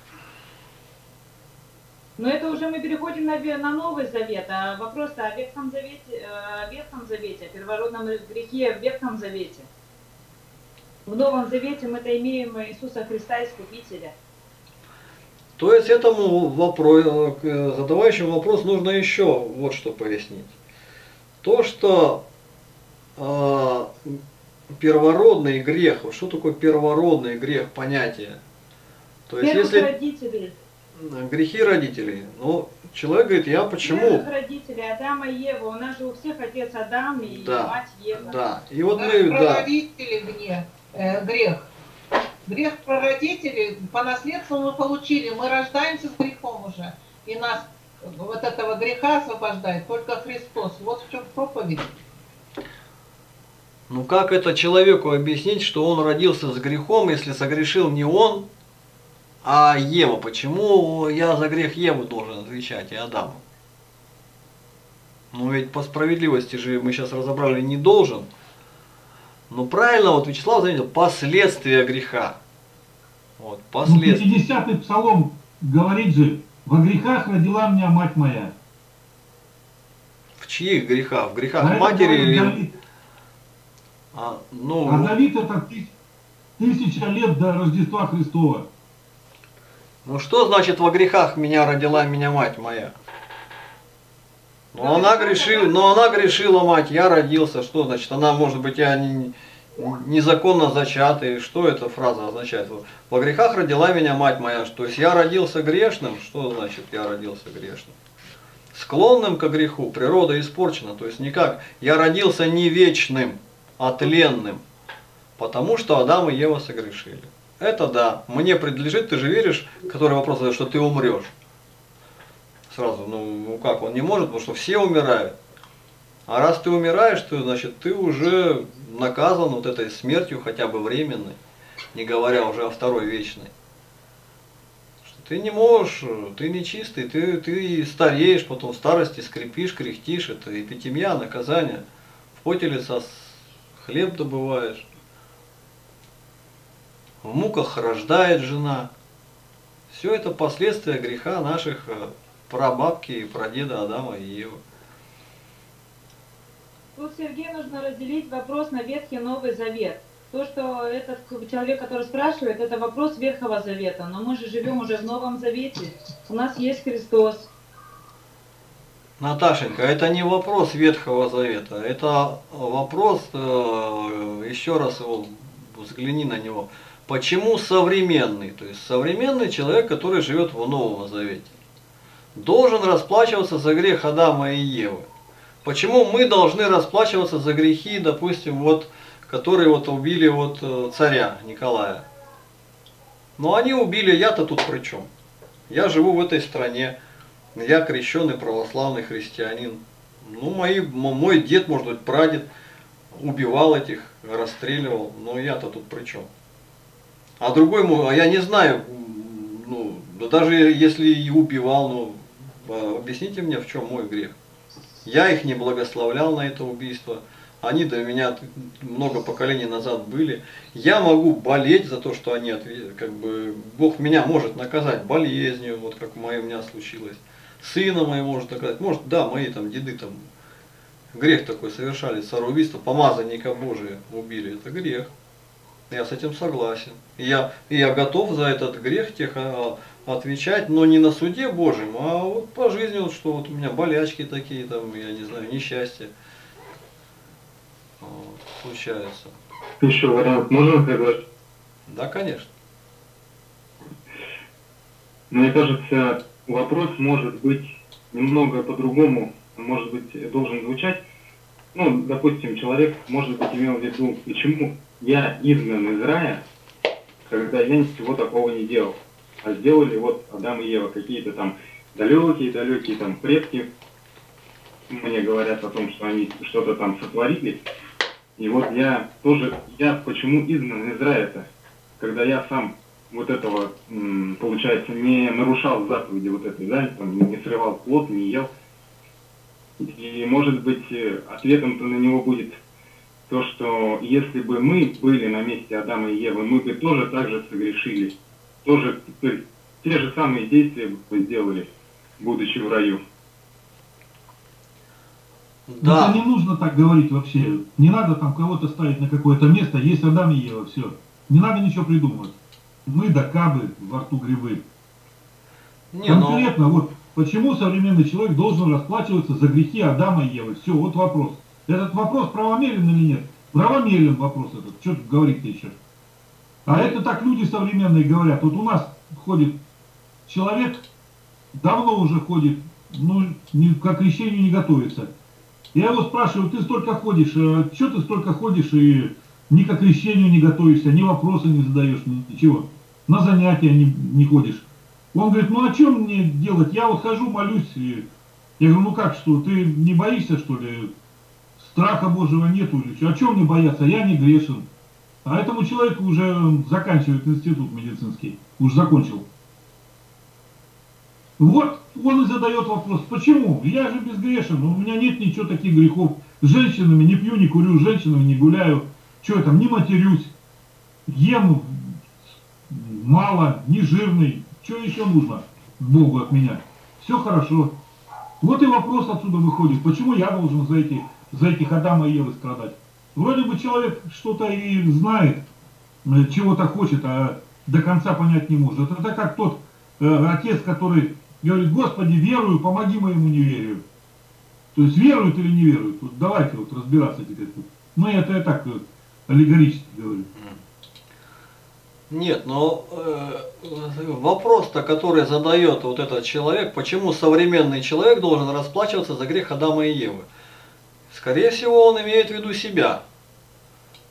Но это уже мы переходим на, на Новый Завет, а вопрос-то о Ветхом Завете, о Ветхом Завете, о первородном грехе в Ветхом Завете. В Новом Завете мы-то имеем Иисуса Христа Искупителя. То есть этому вопрос, задавающему вопрос нужно еще вот что пояснить. То, что э, первородный грех, вот что такое первородный грех, понятие? То есть Первых если родителей. грехи родителей, ну человек говорит, я почему? Первых родителей, Адама и Ева, у нас же у всех отец Адам и Да, мать Ева. да. И вот Да, мы, да. прародители грех, э, грех. Грех прародителей по наследству мы получили. Мы рождаемся с грехом уже. И нас вот этого греха освобождает только Христос. Вот в чем проповедь. Ну как это человеку объяснить, что он родился с грехом, если согрешил не он, а Ева? Почему я за грех Евы должен отвечать и Адама? Ну ведь по справедливости же мы сейчас разобрали, не должен. Но правильно, вот Вячеслав заметил, последствия греха. Вот, Ну, последствия. пятидесятый псалом говорит же, во грехах родила меня мать моя. В чьих грехах? В грехах А это матери говорит или... Давид. А, ну, А Давид это тыс- тысяча лет до Рождества Христова. ну что значит во грехах меня родила меня мать моя? Ну Да, она это грешила, правда. но она грешила, мать, я родился. Что значит? Она, может быть, я не, незаконно зачатый. Что эта фраза означает? Во грехах родила меня мать моя. То есть я родился грешным. Что значит я родился грешным? Склонным к греху, природа испорчена. То есть никак. Я родился не вечным. а тленным, потому что Адам и Ева согрешили. Это да, мне предлежит, ты же веришь, который вопрос задает, что ты умрешь. Сразу, ну, ну как, он не может, потому что все умирают. А раз ты умираешь, то значит ты уже наказан вот этой смертью, хотя бы временной, не говоря уже о второй вечной. Что ты не можешь, ты нечистый, ты, ты стареешь, потом в старости скрипишь, кряхтишь, это эпитемия, наказание. В поте лица хлеб добываешь, в муках рождает жена. Все это последствия греха наших прабабки и прадеда Адама и Евы. Тут, Сергей, нужно разделить вопрос на Ветхий и Новый Завет. То, что этот человек, который спрашивает, это вопрос Ветхого Завета. Но мы же живем уже в Новом Завете. У нас есть Христос. Наташенька, это не вопрос Ветхого Завета. Это вопрос, еще раз его взгляни на него. Почему современный? То есть современный человек, который живет в Новом Завете, должен расплачиваться за грех Адама и Евы. Почему мы должны расплачиваться за грехи, допустим, вот, которые вот убили вот царя Николая? Но они убили, я-то тут при чем? Я живу в этой стране, я крещеный православный христианин. Ну, мои, мой дед, может быть, прадед убивал этих, расстреливал, но я-то тут при чем? А другой, а я не знаю, ну, да даже если и убивал, ну, объясните мне, в чем мой грех? Я их не благословлял на это убийство. Они до меня много поколений назад были. Я могу болеть за то, что они, как бы, Бог меня может наказать болезнью, вот как у моей у меня случилось. Сына моего может наказать. Может, да, мои там деды там грех такой совершали, цароубийство, помазанника Божия убили. Это грех. Я с этим согласен. И я, и я готов за этот грех тех отвечать, но не на суде Божьем, а вот по жизни, вот, что вот у меня болячки такие, там, я не знаю, несчастья вот, случаются. Еще вариант можно предложить? Да, конечно. Мне кажется, вопрос может быть немного по-другому, может быть, должен звучать. Ну, допустим, человек, может быть, имел в виду, почему я изгнан из рая, когда я ничего такого не делал. А сделали вот Адам и Ева, какие-то там далекие-далекие там предки мне говорят о том, что они что-то там сотворили. И вот я тоже, я почему изгнан из рая-то, когда я сам вот этого, получается, не нарушал заповеди вот этой, да, там, не срывал плод, не ел. И может быть ответом-то на него будет то, что если бы мы были на месте Адама и Евы, мы бы тоже так же согрешили. Тоже, то есть, те же самые действия бы сделали, будучи в раю. Да. Это не нужно так говорить вообще. Не надо там кого-то ставить на какое-то место. Есть Адам и Ева, все. Не надо ничего придумывать. Мы да кабы, во рту грибы. Не, Конкретно, но... вот почему современный человек должен расплачиваться за грехи Адама и Евы? Все, вот вопрос. Этот вопрос правомерен или нет? Правомерен вопрос этот. Что тут говорить-то еще? А это так люди современные говорят. Вот у нас ходит человек, давно уже ходит, ну, ни, к крещению не готовится. Я его спрашиваю, ты столько ходишь, а что ты столько ходишь и ни к крещению не готовишься, ни вопросы не задаешь, ничего. На занятия не, не ходишь. Он говорит, ну а что мне делать? Я вот хожу, молюсь. И... Я говорю, ну как что, ты не боишься, что ли? Страха Божьего нету или что? А что мне бояться? Я не грешен. А этому человеку уже заканчивает институт медицинский. Уж закончил. Вот он и задает вопрос, почему? Я же безгрешен, у меня нет ничего таких грехов. С женщинами не пью, не курю, с женщинами не гуляю. Что я там, не матерюсь. Ем мало, не жирный. Что еще нужно Богу от меня? Все хорошо. Вот и вопрос отсюда выходит. Почему я должен за, эти, за этих Адама и Евы страдать? Вроде бы человек что-то и знает, чего-то хочет, а до конца понять не может. Это как тот э, отец, который говорит, Господи, верую, помоги моему неверию. То есть верует или не верует? Вот давайте вот разбираться теперь тут. Ну это я так аллегорически говорю. Нет, но э, вопрос-то, который задает вот этот человек, почему современный человек должен расплачиваться за грех Адама и Евы? Скорее всего, он имеет в виду себя.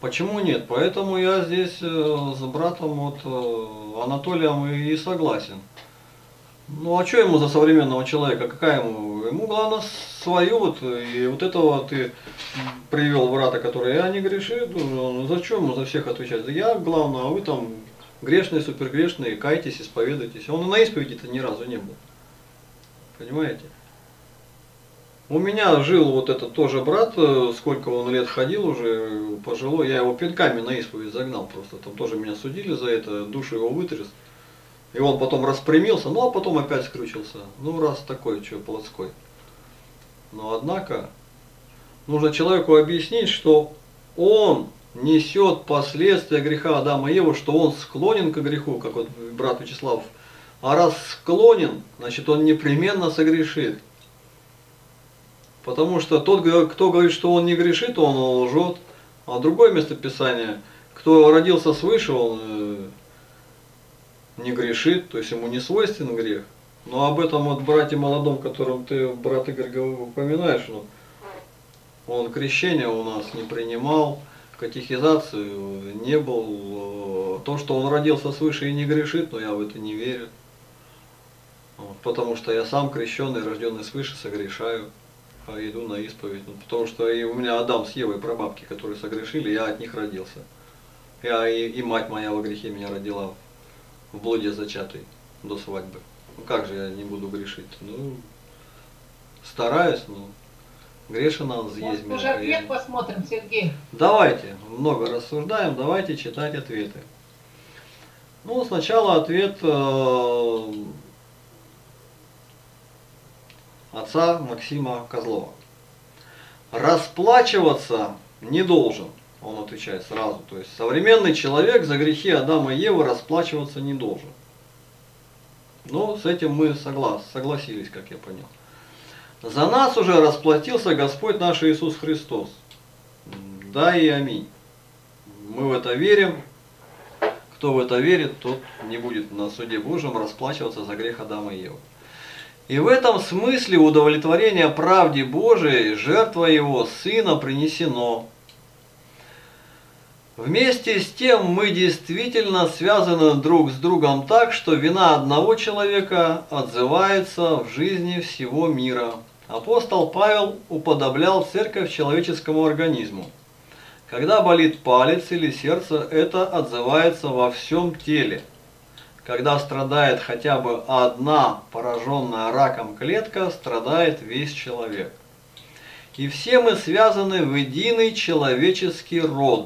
Почему нет? Поэтому я здесь э, с братом вот, э, Анатолием и, и согласен. Ну а что ему за современного человека? Какая ему? Ему главное свое вот. И вот этого ты привел брата, который я не грешит. Ну, зачем ему за всех отвечать? Я главное, а вы там грешные, супергрешные, кайтесь, исповедуйтесь. Он и на исповеди-то ни разу не был. Понимаете? У меня жил вот этот тоже брат, сколько он лет ходил уже, пожилой, я его пинками на исповедь загнал просто, там тоже меня судили за это, душу его вытряс. И он потом распрямился, ну а потом опять скрючился. Ну раз такой, что, плотской. Но однако, нужно человеку объяснить, что он несет последствия греха Адама и Евы, что он склонен к греху, как вот брат Вячеслав. А раз склонен, значит он непременно согрешит. Потому что тот, кто говорит, что он не грешит, он лжет. А другое местописание, кто родился свыше, он не грешит, то есть ему не свойственен грех. Но об этом вот брате молодом, которым ты, брат Игорь, упоминаешь, ну, он крещение у нас не принимал, катехизацию не был. То, что он родился свыше и не грешит, но я в это не верю. Вот, потому что я сам крещенный, рожденный свыше, согрешаю. А иду на исповедь, ну, потому что и у меня Адам с Евой прабабки, которые согрешили, я от них родился. Я и, и мать моя во грехе меня родила, в блуде зачатой, до свадьбы. Ну как же я не буду грешить? Ну, стараюсь, но грешен он съесть. Может, уже ответ посмотрим, Сергей? Давайте, много рассуждаем, давайте читать ответы. Ну, сначала ответ э, отца Максима Козлова. Расплачиваться не должен, он отвечает сразу. То есть современный человек за грехи Адама и Евы расплачиваться не должен. Но с этим мы соглас, согласились, как я понял. За нас уже расплатился Господь наш Иисус Христос. Да и аминь. Мы в это верим. Кто в это верит, тот не будет на суде Божьем расплачиваться за грех Адама и Евы. И в этом смысле удовлетворение правде Божией, жертва Его Сына принесено. Вместе с тем мы действительно связаны друг с другом так, что вина одного человека отзывается в жизни всего мира. Апостол Павел уподоблял церковь человеческому организму. Когда болит палец или сердце, это отзывается во всем теле. Когда страдает хотя бы одна пораженная раком клетка, страдает весь человек. И все мы связаны в единый человеческий род.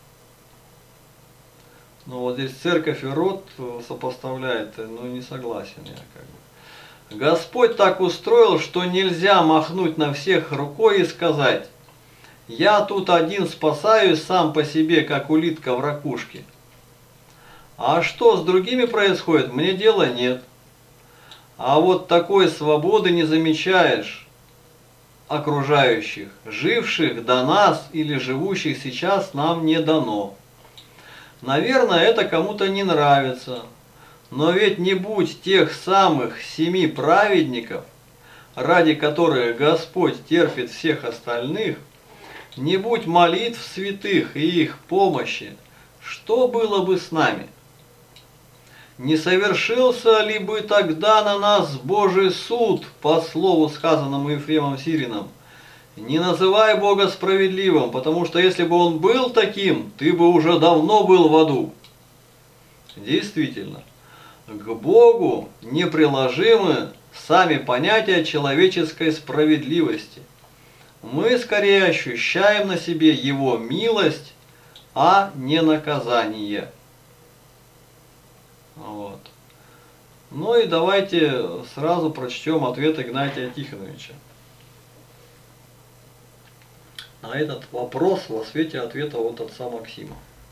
Ну вот здесь церковь и род сопоставляет, ну не согласен я как бы. Господь так устроил, что нельзя махнуть на всех рукой и сказать: я тут один спасаюсь сам по себе, как улитка в ракушке. А что с другими происходит, мне дела нет. А вот такой свободы не замечаешь окружающих, живших до нас или живущих сейчас нам не дано. Наверное, это кому-то не нравится, но ведь не будь тех самых семи праведников, ради которых Господь терпит всех остальных, не будь молитв святых и их помощи, что было бы с нами? Не совершился ли бы тогда на нас Божий суд, по слову сказанному Ефремом Сирином? Не называй Бога справедливым, потому что если бы Он был таким, ты бы уже давно был в аду. Действительно, к Богу неприложимы сами понятия человеческой справедливости. Мы скорее ощущаем на себе Его милость, а не наказание. Вот. Ну и давайте сразу прочтем ответ Игнатия Тихоновича на этот вопрос во свете ответа от отца Максима.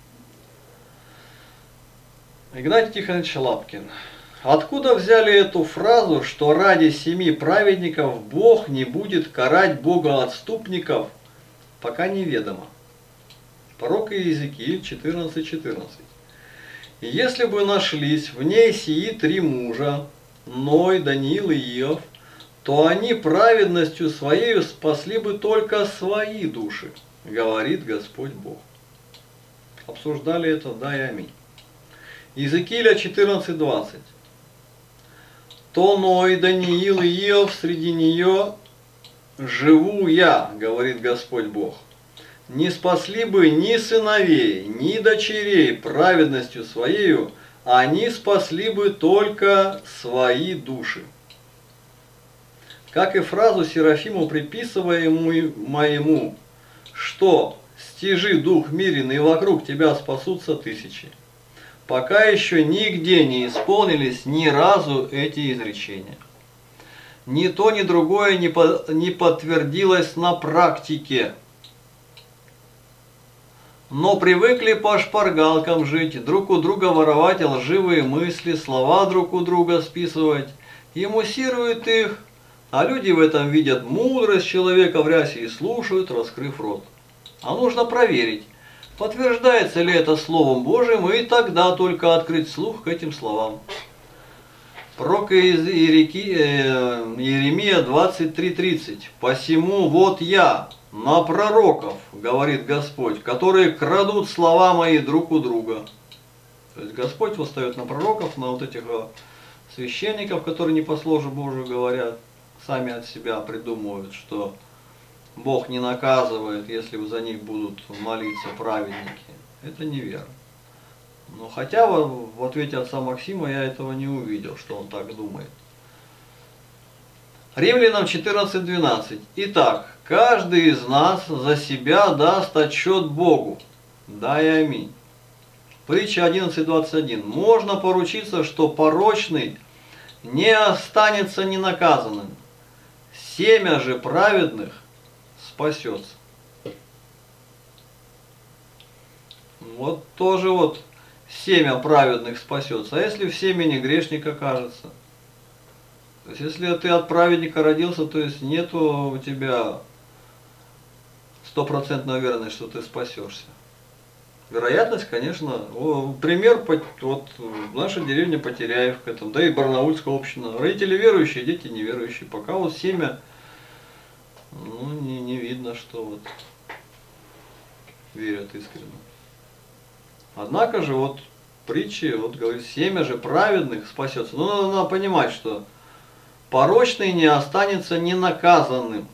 Игнатий Тихонович Лапкин. Откуда взяли эту фразу, что ради семи праведников Бог не будет карать богоотступников, пока неведомо? Пророк Иезекииль четырнадцать четырнадцать. И если бы нашлись в ней сии три мужа, Ной, Даниил и Иов, то они праведностью своею спасли бы только свои души, говорит Господь Бог. Обсуждали это, да и аминь. Иезекииля четырнадцать двадцать. То Ной, Даниил и Иов, среди нее живу я, говорит Господь Бог. Не спасли бы ни сыновей, ни дочерей праведностью своею, они спасли бы только свои души. Как и фразу Серафиму, приписываемую моему, что стяжи дух мирен, и вокруг тебя спасутся тысячи. Пока еще нигде не исполнились ни разу эти изречения. Ни то, ни другое не, по, не подтвердилось на практике. Но привыкли по шпаргалкам жить, друг у друга воровать лживые мысли, слова друг у друга списывать, и муссируют их, а люди в этом видят мудрость человека в рясе и слушают, раскрыв рот. А нужно проверить, подтверждается ли это Словом Божьим, и тогда только открыть слух к этим словам. Пророк Иеремия двадцать три тридцать. «Посему вот я на пророков, говорит Господь, которые крадут слова мои друг у друга». То есть Господь восстает на пророков, на вот этих священников, которые не по Слову Божию говорят, сами от себя придумывают, что Бог не наказывает, если за них будут молиться праведники. Это неверно. Но хотя в, в ответе отца Максима я этого не увидел, что он так думает. Римлянам четырнадцать двенадцать. Итак, каждый из нас за себя даст отчет Богу. Да и аминь. Притча одиннадцать двадцать один. Можно поручиться, что порочный не останется ненаказанным. Семя же праведных спасется. Вот тоже вот семя праведных спасется. А если в семени грешник окажется? То есть если ты от праведника родился, то есть нету у тебя стопроцентной уверенности, что ты спасешься. Вероятность, конечно, пример, вот в нашей деревне Потеряевка, там, да и Барнаульская община. Родители верующие, дети неверующие. Пока вот семя, ну, не, не видно, что вот верят искренне. Однако же вот притчи, вот говорит, семя же праведных спасется. Ну, надо, надо понимать, что порочный не останется ненаказанным.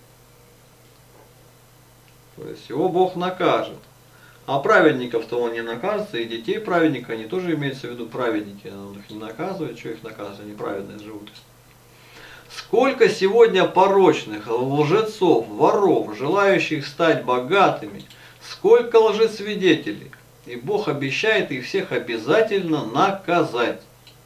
То есть его Бог накажет. А праведников-то он не накажется, и детей праведника, они тоже имеются в виду праведники. Он их не наказывает, что их наказывает, они праведные живут. Сколько сегодня порочных, лжецов, воров, желающих стать богатыми, сколько лжесвидетелей. И Бог обещает их всех обязательно наказать.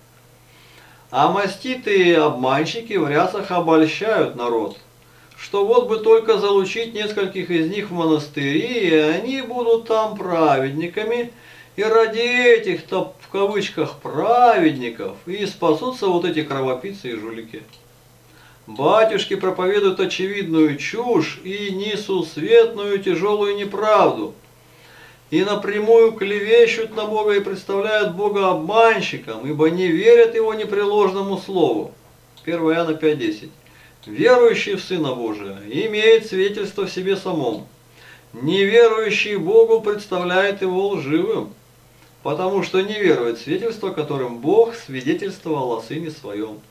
А маститые обманщики в рясах обольщают народ, что вот бы только залучить нескольких из них в монастыри, и они будут там праведниками, и ради этих-то, в кавычках, праведников, и спасутся вот эти кровопийцы и жулики. Батюшки проповедуют очевидную чушь и несусветную тяжелую неправду, и напрямую клевещут на Бога и представляют Бога обманщиком, ибо не верят Его непреложному слову. первое Иоанна пять десять. Верующий в Сына Божия имеет свидетельство в себе самом. Неверующий Богу представляет его лживым, потому что не верует в свидетельство, которым Бог свидетельствовал о Сыне Своем.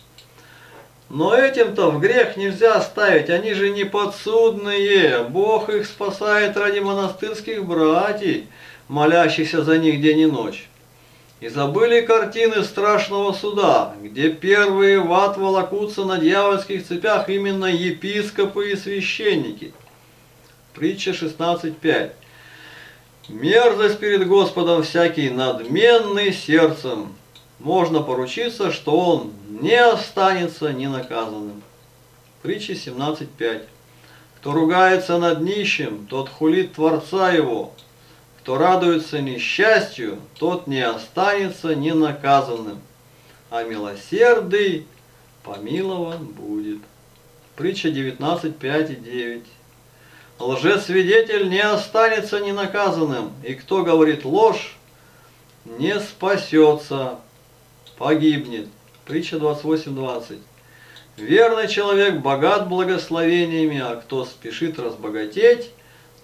Но этим-то в грех нельзя ставить, они же не подсудные. Бог их спасает ради монастырских братьев, молящихся за них день и ночь. И забыли картины страшного суда, где первые в ад волокутся на дьявольских цепях именно епископы и священники. Притча шестнадцать пять. Мерзость перед Господом всякий надменный сердцем. Можно поручиться, что он не останется ненаказанным. Притча семнадцать пять. Кто ругается над нищим, тот хулит Творца его. Кто радуется несчастью, тот не останется ненаказанным, а милосердный помилован будет. Притча девятнадцать пять и девять. Лжесвидетель не останется ненаказанным, и кто говорит ложь, не спасется, погибнет. Притча двадцать восемь двадцать. Верный человек богат благословениями, а кто спешит разбогатеть,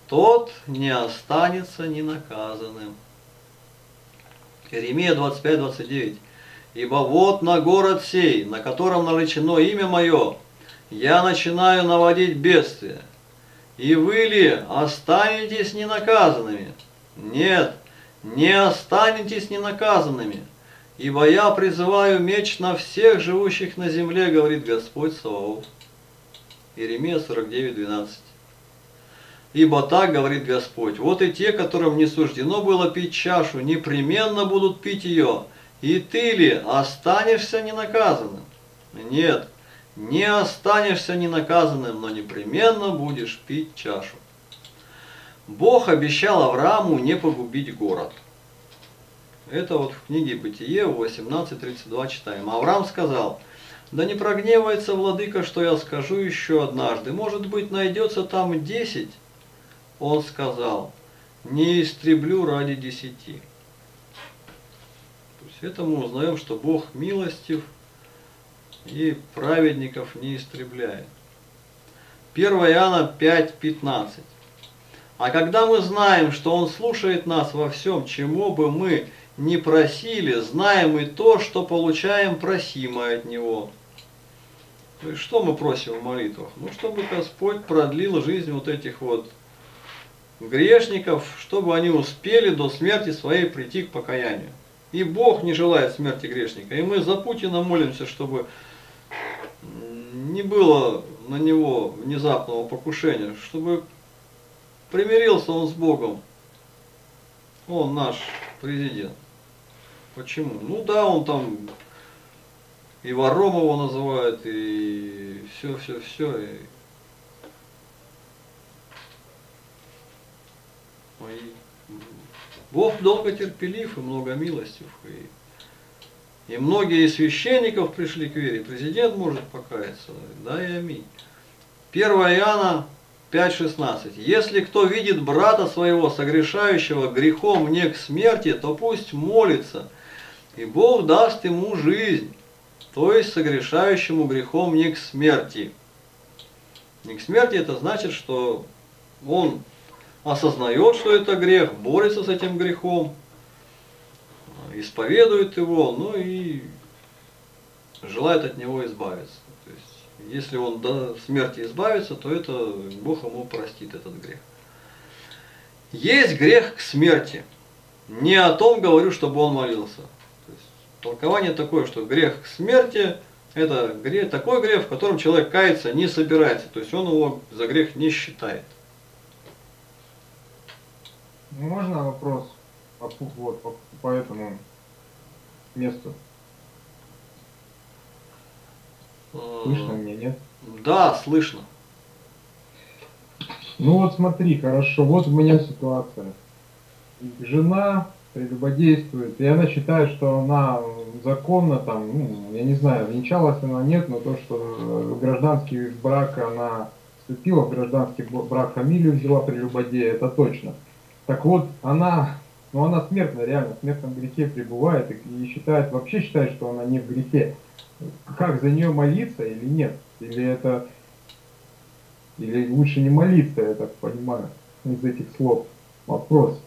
тот не останется ненаказанным. Иеремия двадцать пять двадцать девять. Ибо вот на город сей, на котором наречено имя мое, я начинаю наводить бедствие. И вы ли останетесь ненаказанными? Нет, не останетесь ненаказанными. Ибо я призываю меч на всех живущих на земле, говорит Господь Саваоф. Иеремия сорок девять двенадцать. Ибо так говорит Господь, вот и те, которым не суждено было пить чашу, непременно будут пить ее, и ты ли останешься ненаказанным? Нет, не останешься ненаказанным, но непременно будешь пить чашу. Бог обещал Аврааму не погубить город. Это вот в книге Бытие восемнадцать тридцать два читаем. Авраам сказал: да не прогневается владыка, что я скажу еще однажды, может быть, найдется там десять. Он сказал: не истреблю ради десяти. То есть это мы узнаем, что Бог милостив и праведников не истребляет. первое Иоанна пять пятнадцать. А когда мы знаем, что Он слушает нас во всем, чему бы мы ни просили, знаем и то, что получаем просимое от Него. То есть что мы просим в молитвах? Ну, чтобы Господь продлил жизнь вот этих вот грешников, чтобы они успели до смерти своей прийти к покаянию. И Бог не желает смерти грешника. И мы за Путина молимся, чтобы не было на него внезапного покушения, чтобы примирился он с Богом. Он наш президент. Почему? Ну да, он там и вором его называют, и все, все, все. И... Бог долготерпелив и многомилостив. И, и многие из священников пришли к вере. Президент может покаяться. Да и аминь. первое Иоанна пять шестнадцать. Если кто видит брата своего, согрешающего грехом не к смерти, то пусть молится, и Бог даст ему жизнь, то есть согрешающему грехом не к смерти. Не к смерти это значит, что он осознает, что это грех, борется с этим грехом, исповедует его, ну и желает от него избавиться. То есть, если он до смерти избавится, то это Бог ему простит этот грех. Есть грех к смерти. Не о том говорю, чтобы он молился. То есть, толкование такое, что грех к смерти – это грех, такой грех, в котором человек каяться не собирается. То есть он его за грех не считает. Можно вопрос по, вот, по, по этому месту? Слышно меня, нет? Да, слышно. Ну вот смотри, хорошо, вот у меня ситуация. Жена прелюбодействует, и она считает, что она законно там, ну, я не знаю, венчалась она, нет, но то, что в гражданский брак она вступила, в гражданский брак фамилию взяла прелюбодея, это точно. Так вот, она, ну она смертная, реально, в смертном грехе пребывает и, и считает, вообще считает, что она не в грехе. Как, за нее молиться или нет? Или это, или лучше не молиться, я так понимаю, из этих слов. Вопрос.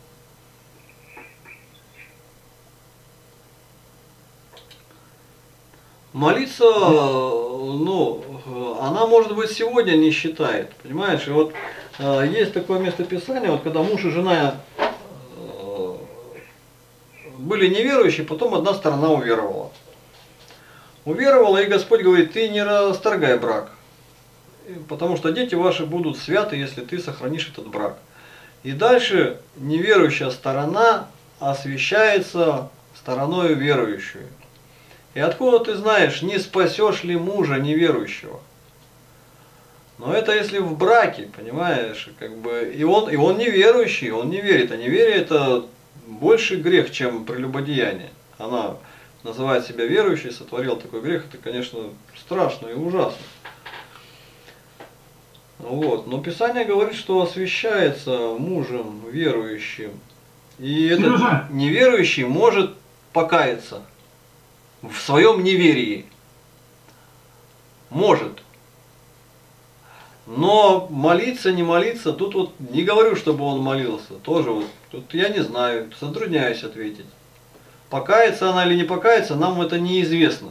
Молиться, ну, она, может быть, сегодня не считает, понимаешь? И вот э, есть такое местописание, вот когда муж и жена э, были неверующие, потом одна сторона уверовала. Уверовала, и Господь говорит: ты не расторгай брак, потому что дети ваши будут святы, если ты сохранишь этот брак. И дальше неверующая сторона освящается стороной верующую. И откуда ты знаешь, не спасешь ли мужа неверующего? Но это если в браке, понимаешь, как бы, и он, и он неверующий, он не верит, а неверие это больше грех, чем прелюбодеяние. Она называет себя верующей, сотворила такой грех, это, конечно, страшно и ужасно. Вот. Но Писание говорит, что освящается мужем верующим. И этот неверующий может покаяться в своем неверии. Может. Но молиться, не молиться, тут вот не говорю, чтобы он молился. Тоже вот, тут я не знаю, затрудняюсь ответить. Покаяться она или не покаяться, нам это неизвестно.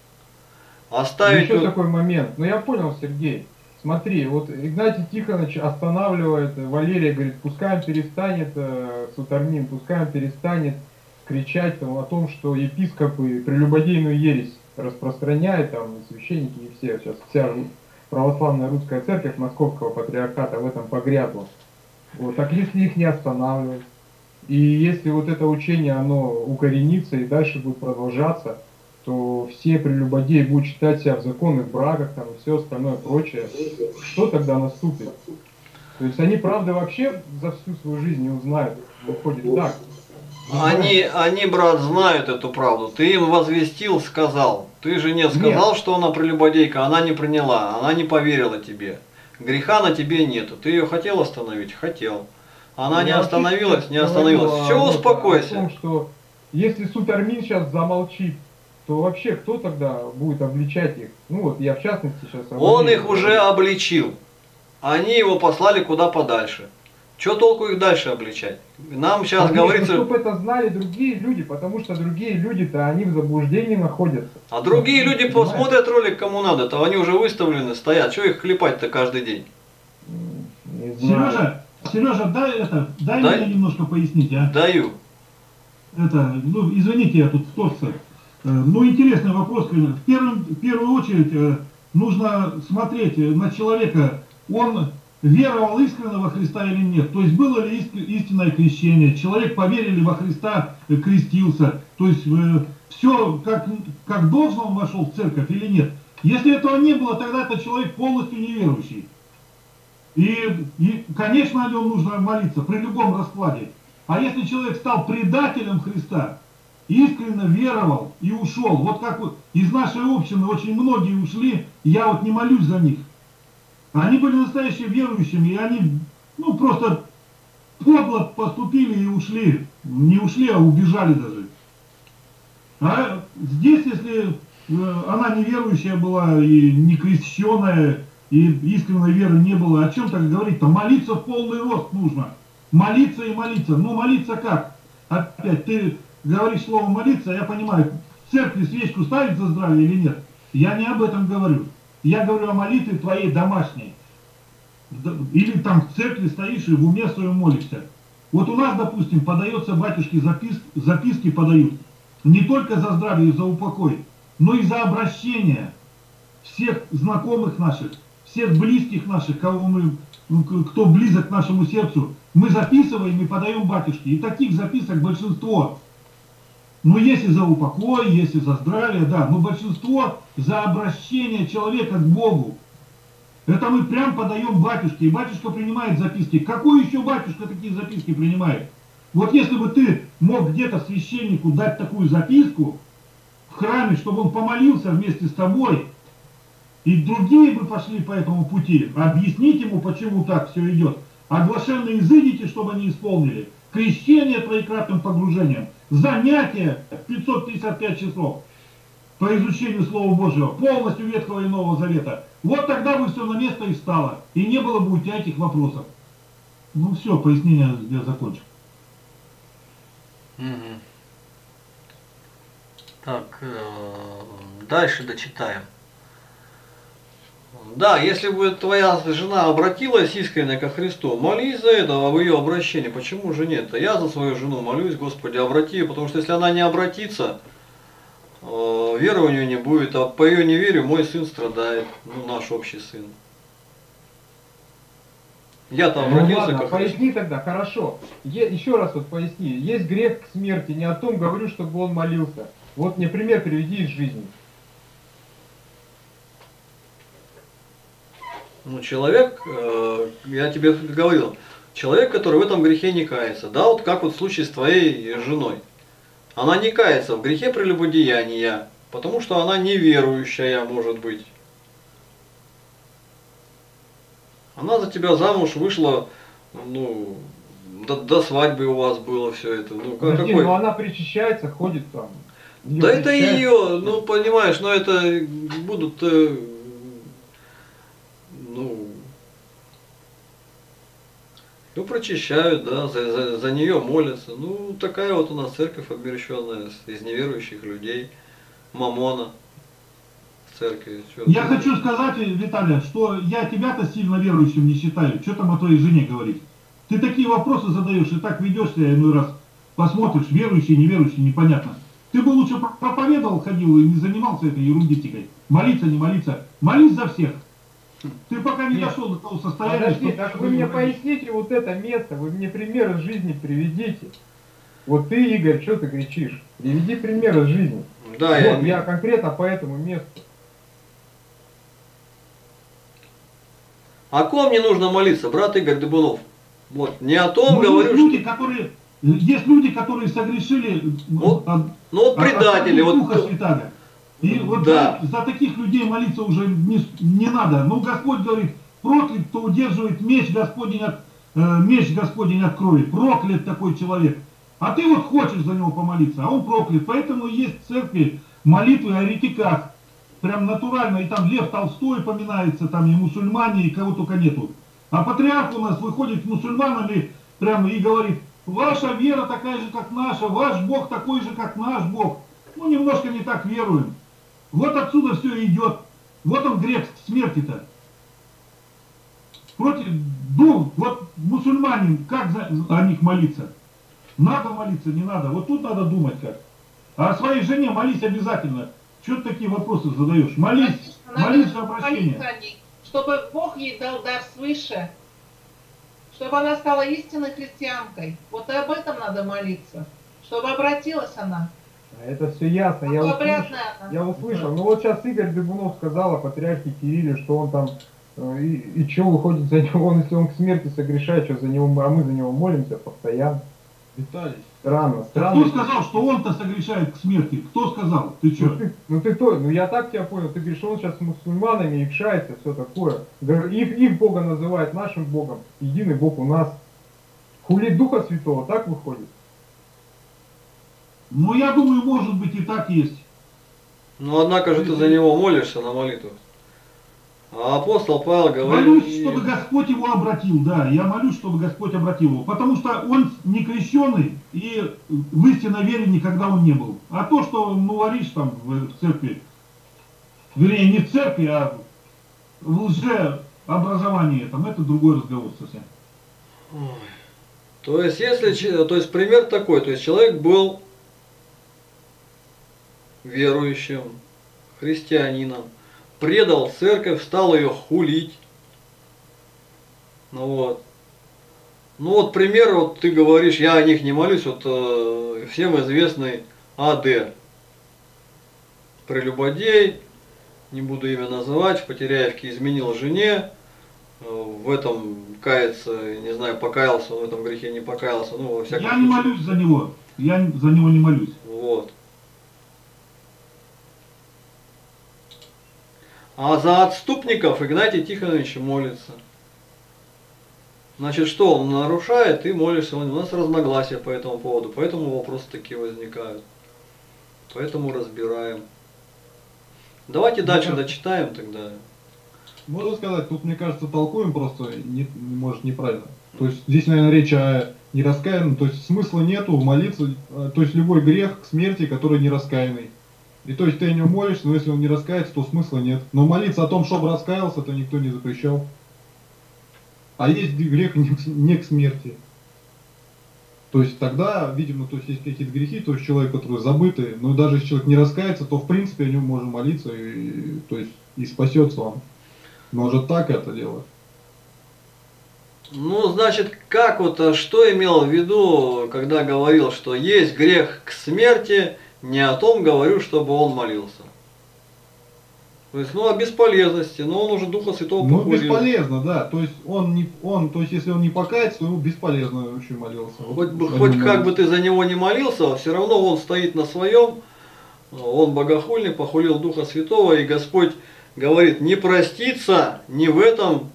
Оставить... Еще такой момент. Ну я понял, Сергей. Смотри, вот Игнатий Тихонович останавливает Валерия, говорит, пускай он перестанет, э, Сутармин, пускай он перестанет кричать там, о том, что епископы прелюбодейную ересь распространяют, там, священники и все, сейчас вся православная русская церковь Московского патриархата в этом погрязла. Вот, так если их не останавливать, и если вот это учение, оно укоренится и дальше будет продолжаться, то все прелюбодеи будут считать себя в законных браках, там, и все остальное прочее. Что тогда наступит? То есть они, правда, вообще за всю свою жизнь не узнают. Выходит так. Они, они, брат, знают эту правду. Ты им возвестил, сказал. Ты жене сказал, Нет. что она прелюбодейка, она не приняла, она не поверила тебе. Греха на тебе нету. Ты ее хотел остановить? Хотел. Она Я не вообще остановилась, сейчас не остановилась. говорю, Все, а, вот, успокойся. О том, что если Сутармин сейчас замолчит, то вообще кто тогда будет обличать их? Ну вот я в частности сейчас... Он их уже обличил. Они его послали куда подальше. Что толку их дальше обличать? Нам сейчас Конечно, говорится... чтобы это знали другие люди, потому что другие люди-то, они в заблуждении находятся. А другие люди Понимаешь? посмотрят ролик кому надо, то они уже выставлены, стоят. Что их клепать-то каждый день? Не знаю. Сережа, Сережа, дай это, дай, Дай. мне немножко пояснить, а? Даю. Это, ну, извините, я тут вторгся. Э, Ну, интересный вопрос, конечно. В, первым, в первую очередь э, нужно смотреть э, на человека, он веровал искренне во Христа или нет. То есть было ли иск- истинное крещение, человек поверил ли во Христа, э, крестился. То есть э, все как, как должно он вошел в церковь или нет. Если этого не было, тогда это человек полностью неверующий. И, и, конечно, о нем нужно молиться при любом раскладе. А если человек стал предателем Христа, искренне веровал и ушел, вот как вот из нашей общины очень многие ушли, я вот не молюсь за них. Они были настоящими верующими, и они, ну, просто подло поступили и ушли. Не ушли, а убежали даже. А здесь, если э, она неверующая была и не крещенная, и искренней веры не было, о чем так говорить-то? Молиться в полный рост нужно. Молиться и молиться. Ну, молиться как? Опять, ты говоришь слово молиться, я понимаю, в церкви свечку ставить за здравие или нет? Я не об этом говорю. Я говорю о молитве твоей домашней. Или там в церкви стоишь и в уме своем молишься. Вот у нас, допустим, подается батюшки, запис, записки подают. Не только за здравие и за упокой, но и за обращение всех знакомых наших, всех близких наших, кого мы, кто близок к нашему сердцу. Мы записываем и подаем батюшке. И таких записок большинство. Ну, есть и за упокой, есть и за здравие, да. Но большинство за обращение человека к Богу. Это мы прям подаем батюшке. И батюшка принимает записки. Какой еще батюшка такие записки принимает? Вот если бы ты мог где-то священнику дать такую записку в храме, чтобы он помолился вместе с тобой, и другие бы пошли по этому пути, объяснить ему, почему так все идет. Оглашенные изыдите, чтобы они исполнили. Крещение троекратным погружением. Занятия пятьсот пятьдесят пять часов по изучению Слова Божьего. Полностью Ветхого и Нового Завета. Вот тогда бы все на место и встало. И не было бы у тебя этих вопросов. Ну все, пояснение я закончил. Угу. Так, э, дальше дочитаем. Да, если бы твоя жена обратилась искренне ко Христу, молись за это, в ее обращении. Почему же нет? Я за свою жену молюсь, Господи, обрати ее, потому что если она не обратится, э, веры у нее не будет, а по ее неверию мой сын страдает, ну, наш общий сын. Я-то Ну обратился ладно, ко Христу. поясни тогда, хорошо. Е- еще раз вот поясни. Есть грех к смерти, не о том говорю, чтобы он молился. Вот мне пример приведи из жизни. Ну, человек, э, я тебе говорил, человек, который в этом грехе не кается, да, вот как вот в случае с твоей женой. Она не кается в грехе прелюбодеяния, потому что она неверующая, может быть. Она за тебя замуж вышла, ну, до, до свадьбы у вас было все это. Ну, как, Подожди, какой? ну она причащается, ходит там. Её Да это крещают. ее, ну, понимаешь, но это будут... э, ну, Ну, прочищают, да, за, за, за нее молятся. Ну, такая вот у нас церковь обращенная из неверующих людей. Мамона в церкви. Чё Я ты? хочу сказать, Виталий, что я тебя-то сильно верующим не считаю. Что там о твоей жене говорить? Ты такие вопросы задаешь и так ведешь себя иной раз. Посмотришь, верующий, неверующий, непонятно. Ты бы лучше проповедовал, ходил и не занимался этой ерундитикой. Молиться, не молиться. Молись за всех. Ты пока не Нет. дошел до того состояния, Подожди, что... так вы мне поясните вот это место, вы мне пример из жизни приведите. Вот ты, Игорь, что ты кричишь? Приведи пример из жизни. Да, я, Вот я конкретно по этому месту. О ком не нужно молиться, брат Игорь Дыбунов? Вот, не о том Ну, говорю, есть люди, что... которые, есть люди, которые согрешили Вот, от, ну вот от- предатели, от вот... Духа Святаго. И вот Да. за, за таких людей молиться уже не, не надо. Ну, Господь говорит, проклят, кто удерживает меч Господень от, э, меч Господень от крови. Проклят такой человек. А ты вот хочешь за него помолиться, а он проклят. Поэтому есть в церкви молитвы о еретиках. Прям натурально. И там Лев Толстой поминается, там и мусульмане, и кого только нету. А патриарх у нас выходит к мусульманам и прямо и говорит, ваша вера такая же, как наша, ваш Бог такой же, как наш Бог. Ну, немножко не так веруем. Вот отсюда все идет. Вот он грех смерти-то. Против, ну, вот мусульманин, как за, о них молиться? Надо молиться, не надо. Вот тут надо думать как. А о своей жене молись обязательно. Чего ты такие вопросы задаешь? Молись, Надо молись за обращение. молиться о ней, чтобы Бог ей дал дар свыше, чтобы она стала истинной христианкой. Вот и об этом надо молиться, чтобы обратилась она. А это все ясно, я услышал. Обрядная она. Я услышал. Ну вот сейчас Игорь Дыбунов сказал о патриархе Кирилле, что он там, э, и, и что выходит за него, он, если он к смерти согрешает, что за него, а мы за него молимся постоянно. Виталий, Странно, странно. Кто сказал, что он-то согрешает к смерти? Кто сказал? Ты Ну что? ты, ну ты то, ну я так тебя понял, ты говоришь, что он сейчас с мусульманами икшается, все такое. Говорю, Их, их Бога называют нашим Богом, единый Бог у нас. Хулит Духа Святого, так выходит? Ну, я думаю, может быть и так есть. Ну, однако же ты за него молишься на молитвах. А апостол Павел говорит... Молюсь, чтобы Господь его обратил, да, я молюсь, чтобы Господь обратил его, потому что он не крещеный и в истинной вере никогда он не был. А то, что он, ну, варишь там в, в церкви, вернее, не в церкви, а в лжеобразовании там, это другой разговор совсем. Ой. То есть, если, че- то есть пример такой, то есть человек был верующим, христианином, предал церковь, стал ее хулить. Ну вот. Ну вот пример, вот ты говоришь, я о них не молюсь, вот э, всем известный А Д. Прелюбодей, не буду имя называть, в Потеряевке изменил жене, э, в этом кается, не знаю, покаялся, он в этом грехе не покаялся, ну во всяком Я не случае. молюсь за него, я за него не молюсь. Вот. А за отступников Игнатий Тихонович молится. Значит, что он нарушает, ты молишься. У нас разногласия по этому поводу, поэтому вопросы такие возникают. Поэтому разбираем. Давайте дальше Да. дочитаем тогда. можно сказать, тут, мне кажется, толкуем просто, не, может, неправильно. То есть здесь, наверное, речь о нераскаянном, то есть смысла нету молиться, э, то есть любой грех к смерти, который не раскаянный. И то есть ты о нем молишься, но если он не раскается, то смысла нет. Но молиться о том, чтобы раскаялся, то никто не запрещал. А есть грех не к, не к смерти. То есть тогда, видимо, то есть есть какие-то грехи, то есть человек, который забытый, но даже если человек не раскается, то в принципе о нем можно молиться, и, то есть и спасется он. Может так это делать. Ну, значит, как вот, а что имел в виду, когда говорил, что есть грех к смерти, не о том говорю, чтобы он молился. То есть, ну, о бесполезности, но он уже Духа Святого Ну, похулил. бесполезно, да. То есть он не, он, то есть если он не покается, то ему бесполезно очень молился. Хоть, бы, Вот, хоть они как бы молятся. ты за него не молился, все равно он стоит на своем, он богохульный, похулил Духа Святого, и Господь говорит, не проститься ни в этом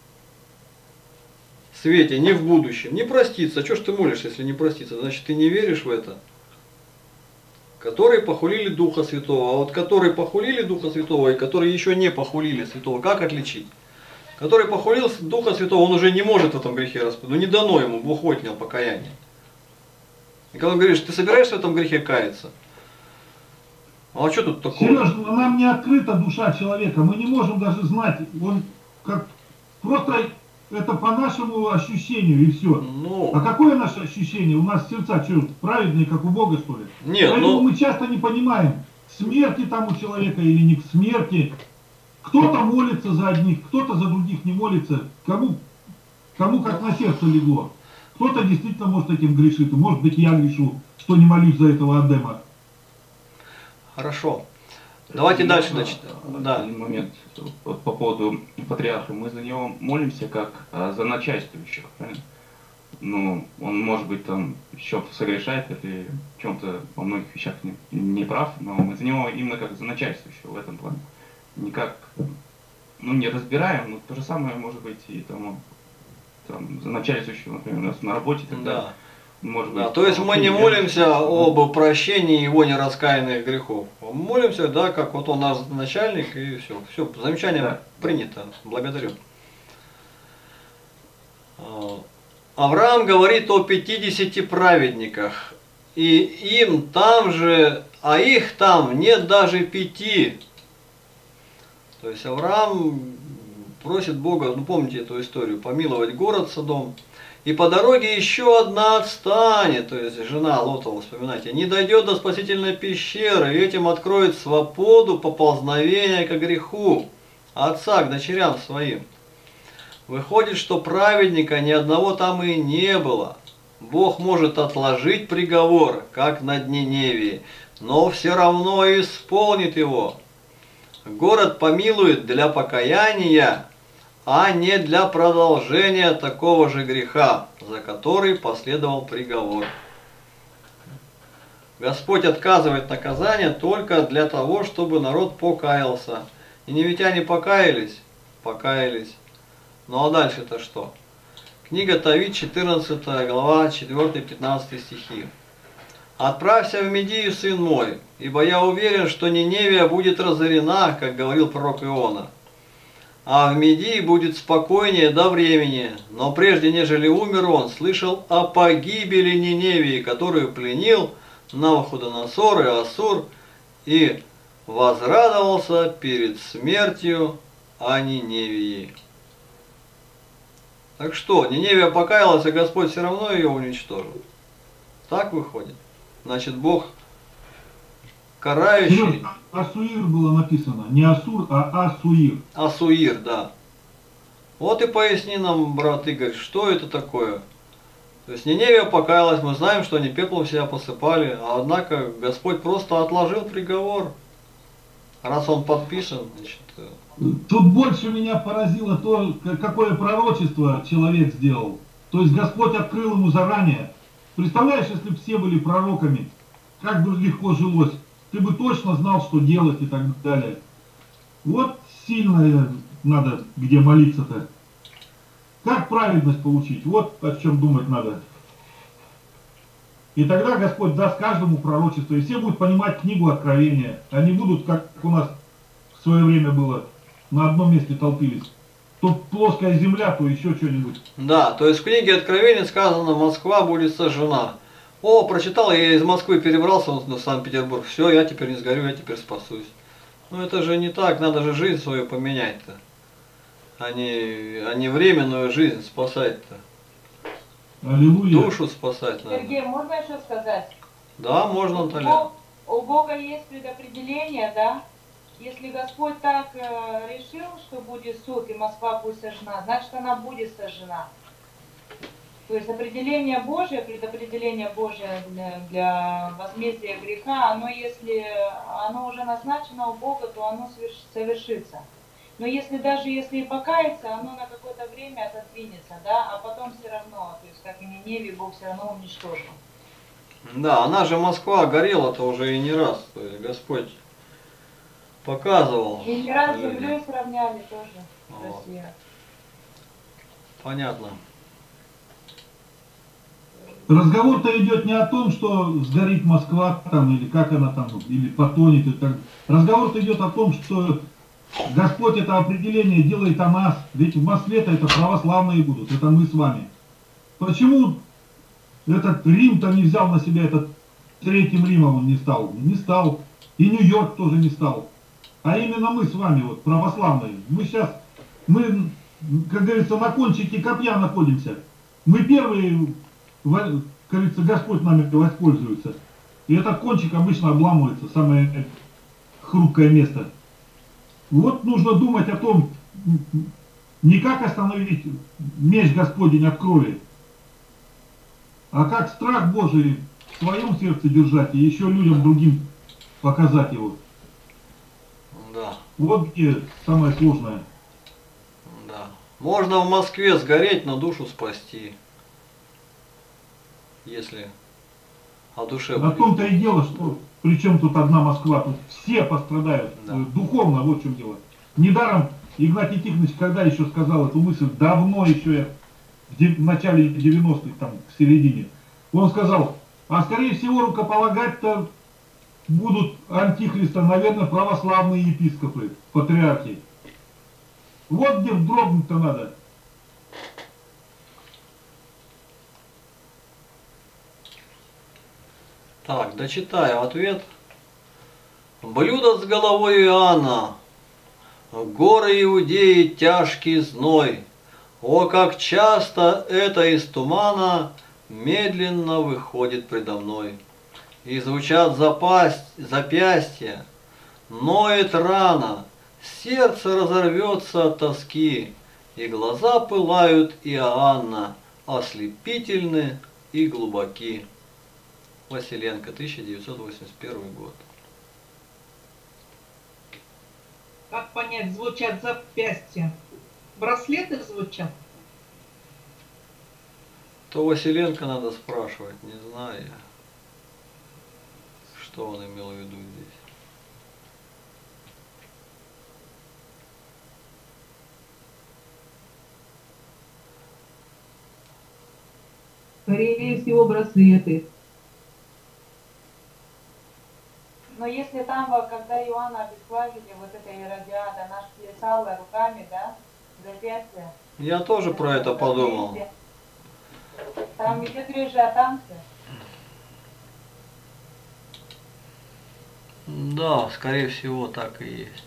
свете, ни в будущем. Не проститься. Чего ж ты молишься, если не проститься? Значит, ты не веришь в это. Которые похулили Духа Святого. А вот которые похулили Духа Святого и которые еще не похулили Святого, как отличить? который похвалил Духа Святого, он уже не может в этом грехе распять. Ну не дано ему, Бог отнял покаяние. И когда он говорит, ты собираешься в этом грехе каяться? А что тут такое? Сереж, нам не открыта душа человека, мы не можем даже знать, он как просто это по нашему ощущению и все. Ну, А какое наше ощущение? У нас сердца что, праведные, как у Бога, что ли? нет, Поэтому ну, мы часто не понимаем, смерти там у человека или не к смерти. Кто-то молится за одних, кто-то за других не молится. Кому, кому как на сердце легло. Кто-то действительно может этим грешит. И может быть я грешу, что не молюсь за этого Адема. хорошо. Давайте дальше, значит. Да. Один момент по, по поводу патриарха. Мы за него молимся как а, за начальствующего, правильно? Ну, он может быть там что-то согрешает или в чем-то во многих вещах не, не прав, но мы за него именно как за начальствующего в этом плане. Никак, ну, не разбираем, но то же самое может быть и там, там за начальствующего, например, у нас на работе и так далее. Да. Может Да, быть, то есть мы не молимся об прощении его нераскаянных грехов. Молимся, да, как вот он наш начальник, и все. Все, замечание Да. принято. Благодарю. Авраам говорит о пятидесяти праведниках, и им там же, а их там нет даже пяти. То есть Авраам просит Бога, ну помните эту историю, помиловать город Содом. И по дороге еще одна отстанет, то есть жена Лотова, вспоминайте, не дойдет до спасительной пещеры, и этим откроет свободу поползновения к греху, отца к дочерям своим. Выходит, что праведника ни одного там и не было. Бог может отложить приговор, как на дне Ниневии, но все равно исполнит его. Город помилует для покаяния, а не для продолжения такого же греха, за который последовал приговор. Господь отказывает наказание только для того, чтобы народ покаялся. Ниневитяне покаялись? Покаялись. Ну а дальше-то что? Книга Товит, четырнадцатая глава, четыре-пятнадцатый стихи. «Отправься в Медию, сын мой, ибо я уверен, что Ниневия будет разорена, как говорил пророк Иона. А в Медии будет спокойнее до времени, но прежде нежели умер он, слышал о погибели Ниневии, которую пленил Навуходоносор и Ассур, и возрадовался перед смертью о Ниневии». Так что, Ниневия покаялась, а Господь все равно ее уничтожил. Так выходит. Значит, Бог карающий. Сереж, Асуир было написано. Не Асур, а Асуир. Асуир, да. Вот и поясни нам, брат Игорь, что это такое. То есть Ниневия покаялась, мы знаем, что они пеплом себя посыпали, а однако Господь просто отложил приговор. Раз он подписан, значит... Тут больше меня поразило то, какое пророчество человек сделал. То есть Господь открыл ему заранее. Представляешь, если бы все были пророками, как бы легко жилось. Ты бы точно знал, что делать и так далее. Вот сильно надо где молиться-то. Как праведность получить? Вот о чем думать надо. И тогда Господь даст каждому пророчество, и все будут понимать книгу Откровения. Они будут, как у нас в свое время было, на одном месте толпились. То плоская земля, то еще что-нибудь. Да, то есть в книге Откровения сказано, Москва будет сожжена. О, прочитал, я из Москвы перебрался на Санкт-Петербург. Все, я теперь не сгорю, я теперь спасусь. Ну это же не так, надо же жизнь свою поменять-то. А не, а не временную жизнь спасать-то. Аллилуйя. Душу спасать надо. Сергей, можно еще сказать? Да, можно, Наталья. Бог- У Бога есть предопределение, да? Если Господь так э, решил, что будет суд и Москва будет сожжена, значит она будет сожжена. То есть определение Божие, предопределение Божие для, для возмездия греха, оно если оно уже назначено у Бога, то оно соверш- совершится. Но если даже если и покаяться, оно на какое-то время отодвинется, да, а потом все равно, то есть как и Ниневию, Бог все равно уничтожил. Да, она же Москва горела-то уже и не раз. То есть Господь показывал. И не раз с людям. землей сравняли тоже Вот. Россия. Понятно. Разговор-то идет не о том, что сгорит Москва там, или как она там, или потонет. И так. Разговор-то идет о том, что Господь это определение делает о нас. Ведь в Москве-то это православные будут, это мы с вами. Почему этот Рим-то не взял на себя, этот Третьим Римом он не стал? Не стал. И Нью-Йорк тоже не стал. А именно мы с вами, вот, православные. Мы сейчас, мы, как говорится, на кончике копья находимся. Мы первые, как говорится, Господь нами воспользуется. И этот кончик обычно обламывается, самое хрупкое место. Вот нужно думать о том, не как остановить меч Господень от крови, а как страх Божий в своем сердце держать и еще людям другим показать его. Да. Вот где самое сложное. Да. Можно в Москве сгореть, но душу спасти. Если о душе На будет. том-то и дело, что причем тут одна Москва, тут все пострадают. Да. Духовно, вот в чем дело. Недаром Игнатий Тихонович, когда еще сказал эту мысль, давно еще я, в, де- в начале девяностых, там, в середине, он сказал, а скорее всего рукополагать-то будут антихриста, наверное, православные епископы, патриархи. Вот где дрогнуть-то надо. Так, дочитаю ответ. Блюдо с головой Иоанна. Горы Иудеи тяжкий зной. О, как часто это из тумана медленно выходит предо мной. И звучат запасть, запястья, ноет рана, сердце разорвется от тоски, и глаза пылают Иоанна, ослепительны и глубоки. Василенко, тысяча девятьсот восемьдесят первый год. Как понять, звучат запястья? Браслеты звучат? То Василенко надо спрашивать, не знаю я, что он имел в виду здесь. Скорее всего, браслеты. Но если там, вот, когда Иоанна обесклавили, вот это Иродиада, наш плясала руками, да, запястья. Я тоже про это подумал. Там идет речь о танце. Да, скорее всего, так и есть.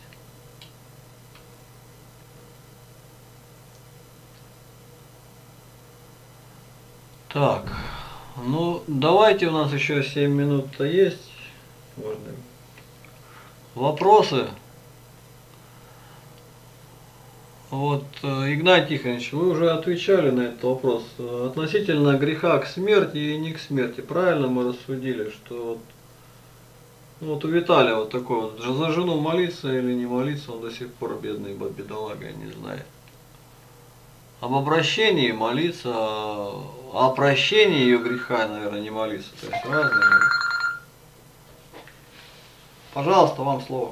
Так, ну давайте, у нас еще семь минут-то есть. Можно. Вопросы? Вот, Игнатий Тихонович, вы уже отвечали на этот вопрос. Относительно греха к смерти и не к смерти. Правильно мы рассудили, что вот, ну, вот у Виталия вот такой вот, за жену молиться или не молиться, он до сих пор бедный бедолага не знает. Об обращении молиться, о прощении ее греха, наверное, не молиться. То есть разные. Пожалуйста, вам слово.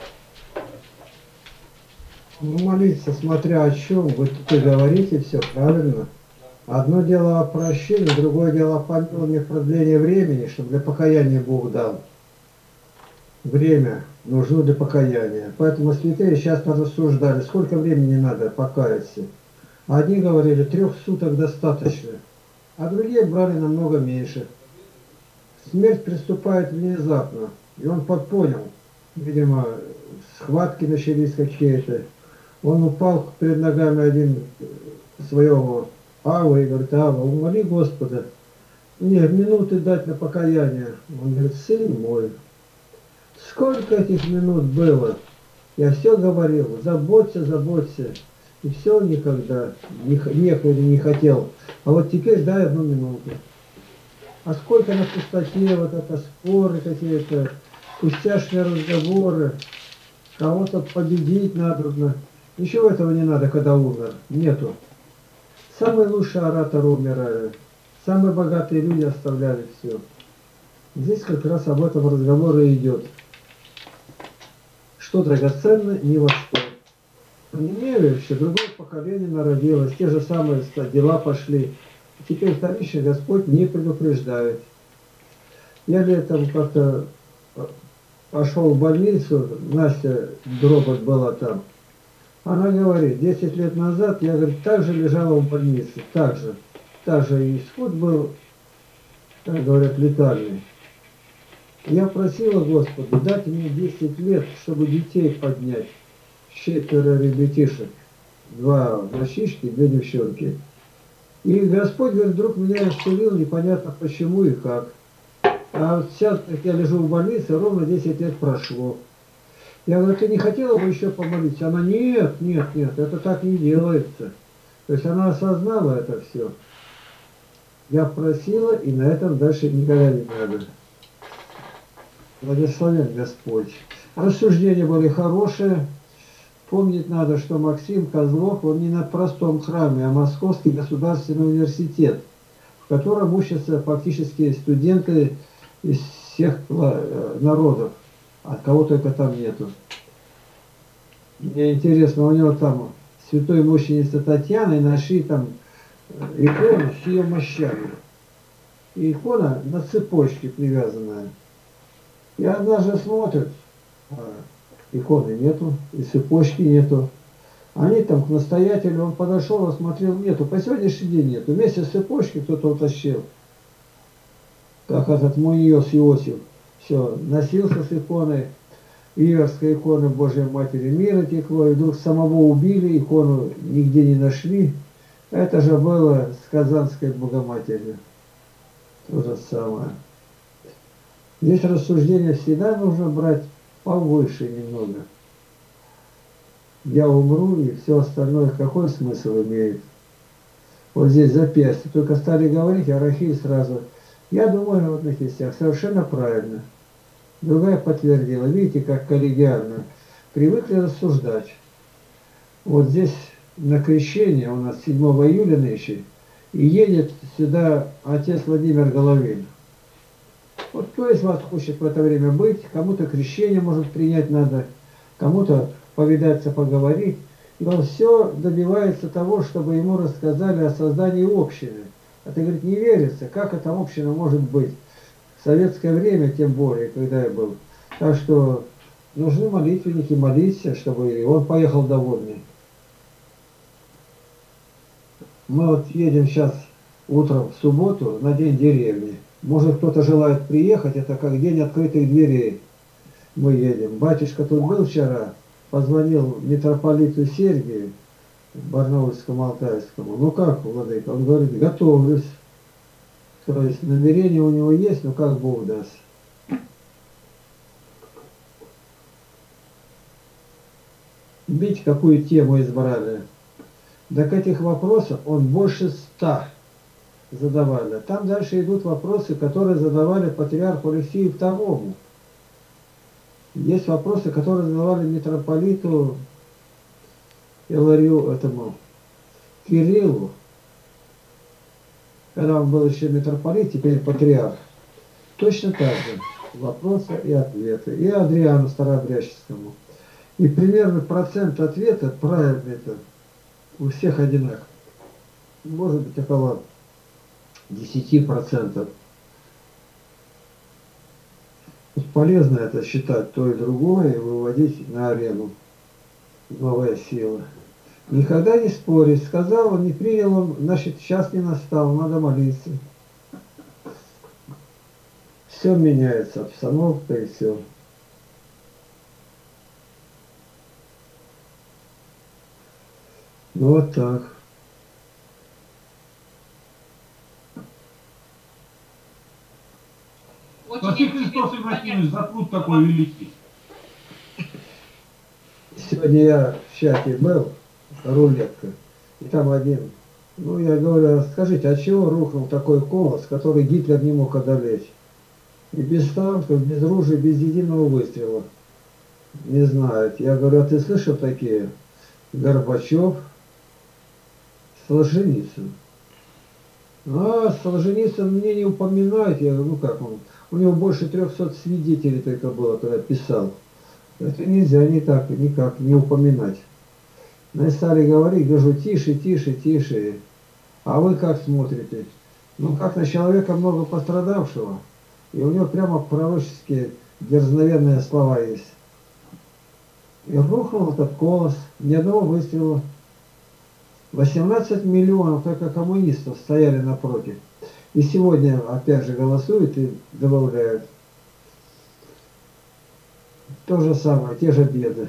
Ну, молиться, смотря о чем, вы тут и говорите все правильно. Одно дело о прощении, другое дело о помиловании, продлении времени, чтобы для покаяния Бог дал. Время нужно для покаяния. Поэтому святые часто рассуждали, сколько времени надо покаяться. Одни говорили, трех суток достаточно, а другие брали намного меньше. Смерть приступает внезапно, и он подпонял. Видимо, схватки начались какие-то. Он упал перед ногами один своего Ава и говорит, Ава, умоли Господа, мне минуты дать на покаяние. Он говорит, сын мой, сколько этих минут было? Я все говорил, заботься, заботься. И все никогда, не, не, не хотел. А вот теперь дай одну минуту. А сколько на пустоте, вот это споры какие-то, пустяшные разговоры, кого-то победить надо. Ничего этого не надо, когда умер. Нету. Самые лучшие ораторы умирали. Самые богатые люди оставляли все. Здесь как раз об этом разговор и идет. Что драгоценно, ни во что. Неверующее, другое поколение народилось, те же самые дела пошли. Теперь вторичный Господь не предупреждает. Я летом как-то пошел в больницу, Настя Дробот была там. Она говорит, десять лет назад я, говорит, также лежала в больнице, так же. Так же и исход был, как говорят, летальный. Я просила Господа, дать мне десять лет, чтобы детей поднять. Четверо ребятишек, два мальчишки, две девчонки. И Господь, говорит, вдруг меня исцелил, непонятно почему и как. А вот сейчас, как я лежу в больнице, ровно десять лет прошло. Я говорю, ты не хотела бы еще помолиться? Она, нет, нет, нет, это так не делается. То есть она осознала это все. Я просила, и на этом дальше никогда не надо. Благословен Господь. Рассуждения были хорошие. Помнить надо, что Максим Козлов, он не на простом храме, а Московский государственный университет, в котором учатся фактически студенты из всех народов, а кого только там нету. Мне интересно, у него там святой мученица Татьяны нашли там икону с ее мощами. И икона на цепочке привязанная. И однажды смотрит, а иконы нету, и цепочки нету. Они там к настоятелю, он подошел, осмотрел, нету. По сегодняшний день нету. Вместе с цепочкой кто-то утащил. Как этот Муниос Иосиф. Все, носился с иконой. Иверская икона Божьей Матери мира текло. И вдруг самого убили, икону нигде не нашли. Это же было с Казанской Богоматерью. То же самое. Здесь рассуждение всегда нужно брать повыше немного. Я умру, и все остальное какой смысл имеет? Вот здесь запястье. Только стали говорить, а Рахиль сразу. Я думаю, вот на кистях совершенно правильно. Другая подтвердила. Видите, как коллегиально. Привыкли рассуждать. Вот здесь на крещение у нас седьмого июля нынче. И едет сюда отец Владимир Головин. Вот кто из вас хочет в это время быть, кому-то крещение может принять надо, кому-то повидаться, поговорить. И он все добивается того, чтобы ему рассказали о создании общины. Это, говорит, не верится, как эта община может быть. В советское время, тем более, когда я был. Так что нужны молитвенники, молиться, чтобы он поехал довольный. Мы вот едем сейчас утром в субботу на День деревни. Может, кто-то желает приехать, это как день открытых дверей. Мы едем. Батюшка тут был вчера, позвонил митрополиту Сергию, Барнаульскому, Алтайскому. Ну как, владыка? Он говорит, готовлюсь. То есть намерение у него есть, но как Бог даст. Видите, какую тему избрали? Так этих вопросов он больше ста задавали. Там дальше идут вопросы, которые задавали патриарху Алексею второму. Есть вопросы, которые задавали митрополиту Иларию, этому Кириллу, когда он был еще митрополит, теперь патриарх. Точно так же вопросы и ответы. И Адриану Старообрядческому. И примерно процент ответа правильный это у всех одинаковый. Может быть около десяти процентов. Полезно это считать то и другое и выводить на арену. Новая сила. Никогда не спорить. Сказал он, не принял он, значит, сейчас не настал, надо молиться. Все меняется, обстановка и все. Ну вот так. Спаси Христос Ибрахимович за труд такой великий. Сегодня я в чате был, рулетка, и там один. Ну, я говорю, скажите, а чего рухнул такой колос, который Гитлер не мог одолеть? И без танков, без ружей, без единого выстрела. Не знает. Я говорю, а ты слышал такие? Горбачев, Солженицын. А, Солженицын мне не упоминает. Я говорю, ну как он? У него больше трехсот свидетелей только было, когда писал. Это нельзя не так, никак не упоминать. Мы стали говорить, говорю, тише, тише, тише. А вы как смотрите? Ну как на человека много пострадавшего. И у него прямо пророческие дерзновенные слова есть. И рухнул этот колос, ни одного выстрела. восемнадцать миллионов только коммунистов стояли напротив. И сегодня опять же голосуют и добавляют. То же самое, те же беды.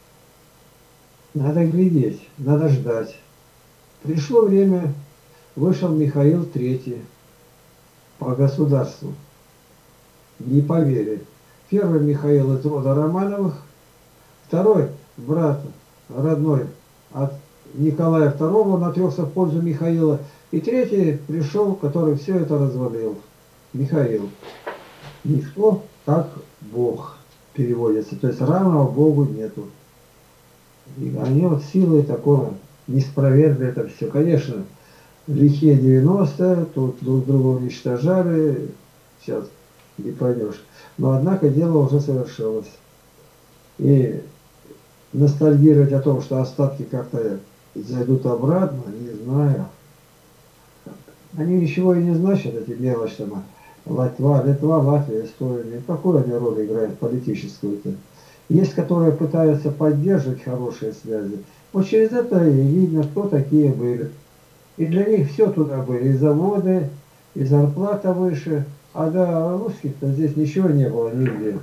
Надо глядеть, надо ждать. Пришло время, вышел Михаил Третий по государству. Не поверили. Первый Михаил из рода Романовых, второй брат родной от Николая Второго, он отрекся в пользу Михаила, и третий пришел, который все это развалил. Михаил. Никто как Бог переводится, то есть равного Богу нету. И они вот силой такого не спровергли это все. Конечно, лихие девяностые, тут друг друга уничтожали, сейчас не пойдешь. Но однако дело уже совершилось. И ностальгировать о том, что остатки как-то зайдут обратно, не знаю. Они ничего и не значат, эти мелочи там. Литва, Литва, Латвия, Эстония. Какую они роль играют политическую-то? Есть, которые пытаются поддерживать хорошие связи. Вот через это и видно, кто такие были. И для них все туда были. И заводы, и зарплата выше. А до русских-то здесь ничего не было нигде.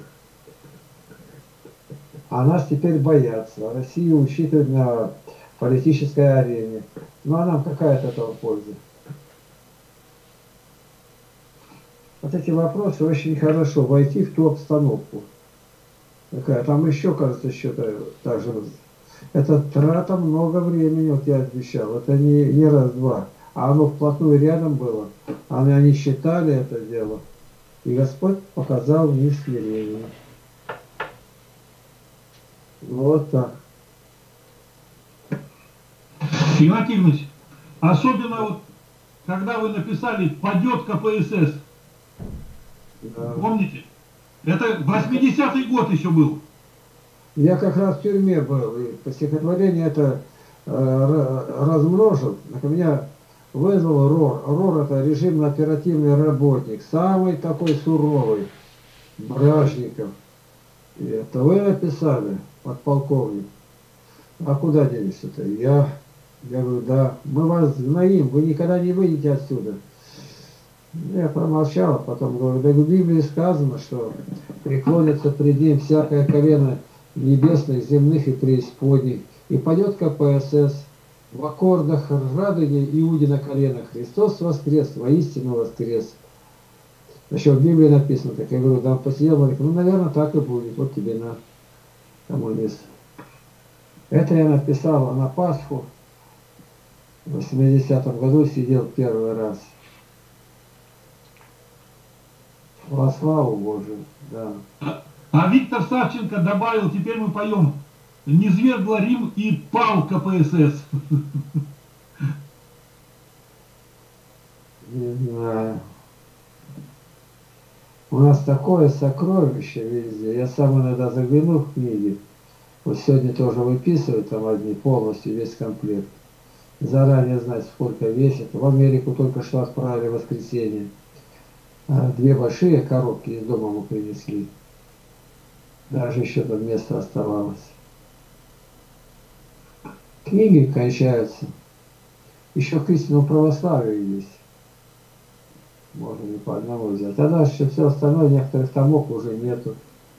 А нас теперь боятся. Россию учитывают на политической арене. Ну а нам какая от этого польза? Вот эти вопросы очень хорошо войти в ту обстановку. Такая, там еще, кажется, что-то так же. Это трата много времени, вот я отвечал. Это не, не раз-два. А оно вплотную рядом было. Они, они считали это дело. И Господь показал в них смирение. Вот так. Игнатий Иванович, особенно вот, когда вы написали «Падет ка пэ эс эс», Да. помните? Это восьмидесятый год еще был. Я как раз в тюрьме был, и по стихотворению это э, размножил. Так меня вызвал РОР. РОР это режимно-оперативный работник, самый такой суровый, Бражников. И это вы написали, подполковник. А куда делись-то? Я, я говорю, да, мы вас знаем, вы никогда не выйдете отсюда. Я промолчал, а потом говорю, да в Библии сказано, что преклонится пред ним всякое колено небесных, земных и преисподних, и падет ка пэ эс эс в аккордах радуги Иуде на коленах. Христос воскрес, воистину воскрес. Еще в Библии написано, так я говорю, да, посидел, ну, наверное, так и будет, вот тебе на коммунист. Это я написал на Пасху, в восьмидесятом году сидел первый раз. Во славу Божию, да. А, а Виктор Савченко добавил, теперь мы поем «Низвергла Рим и пал ка пэ эс эс». Не знаю. У нас такое сокровище везде. Я сам иногда загляну в книги. Вот сегодня тоже выписывают там одни полностью весь комплект. Заранее знать, сколько весит. В Америку только что отправили в воскресенье. Две большие коробки из дома мы принесли. Даже еще там место оставалось. Книги кончаются. Еще к истинному православию есть. Можно не по одному взять. А дальше все остальное, некоторых томов уже нету.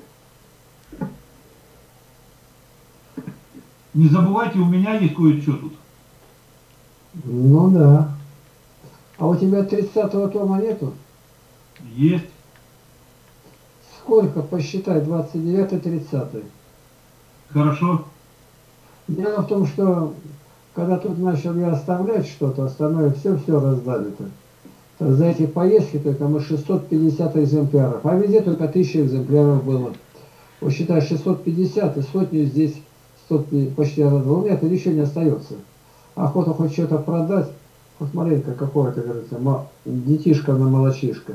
Не забывайте, у меня есть кое-что тут. Ну да. А у тебя тридцатого тома нету? Есть. Сколько? Посчитай, двадцать девятый, тридцатый. Хорошо. Дело в том, что когда тут начал я оставлять что-то, остальное все-все раздали-то. За эти поездки только мы шестьсот пятьдесят экземпляров, а везде только тысяча экземпляров было. Вот считай, шестьсот пятьдесят и сотню здесь сто, почти раздал. У меня-то ничего не остается. Охота хоть что-то продать. Вот смотри-ка, какое-то, говорится, детишка на молочишка.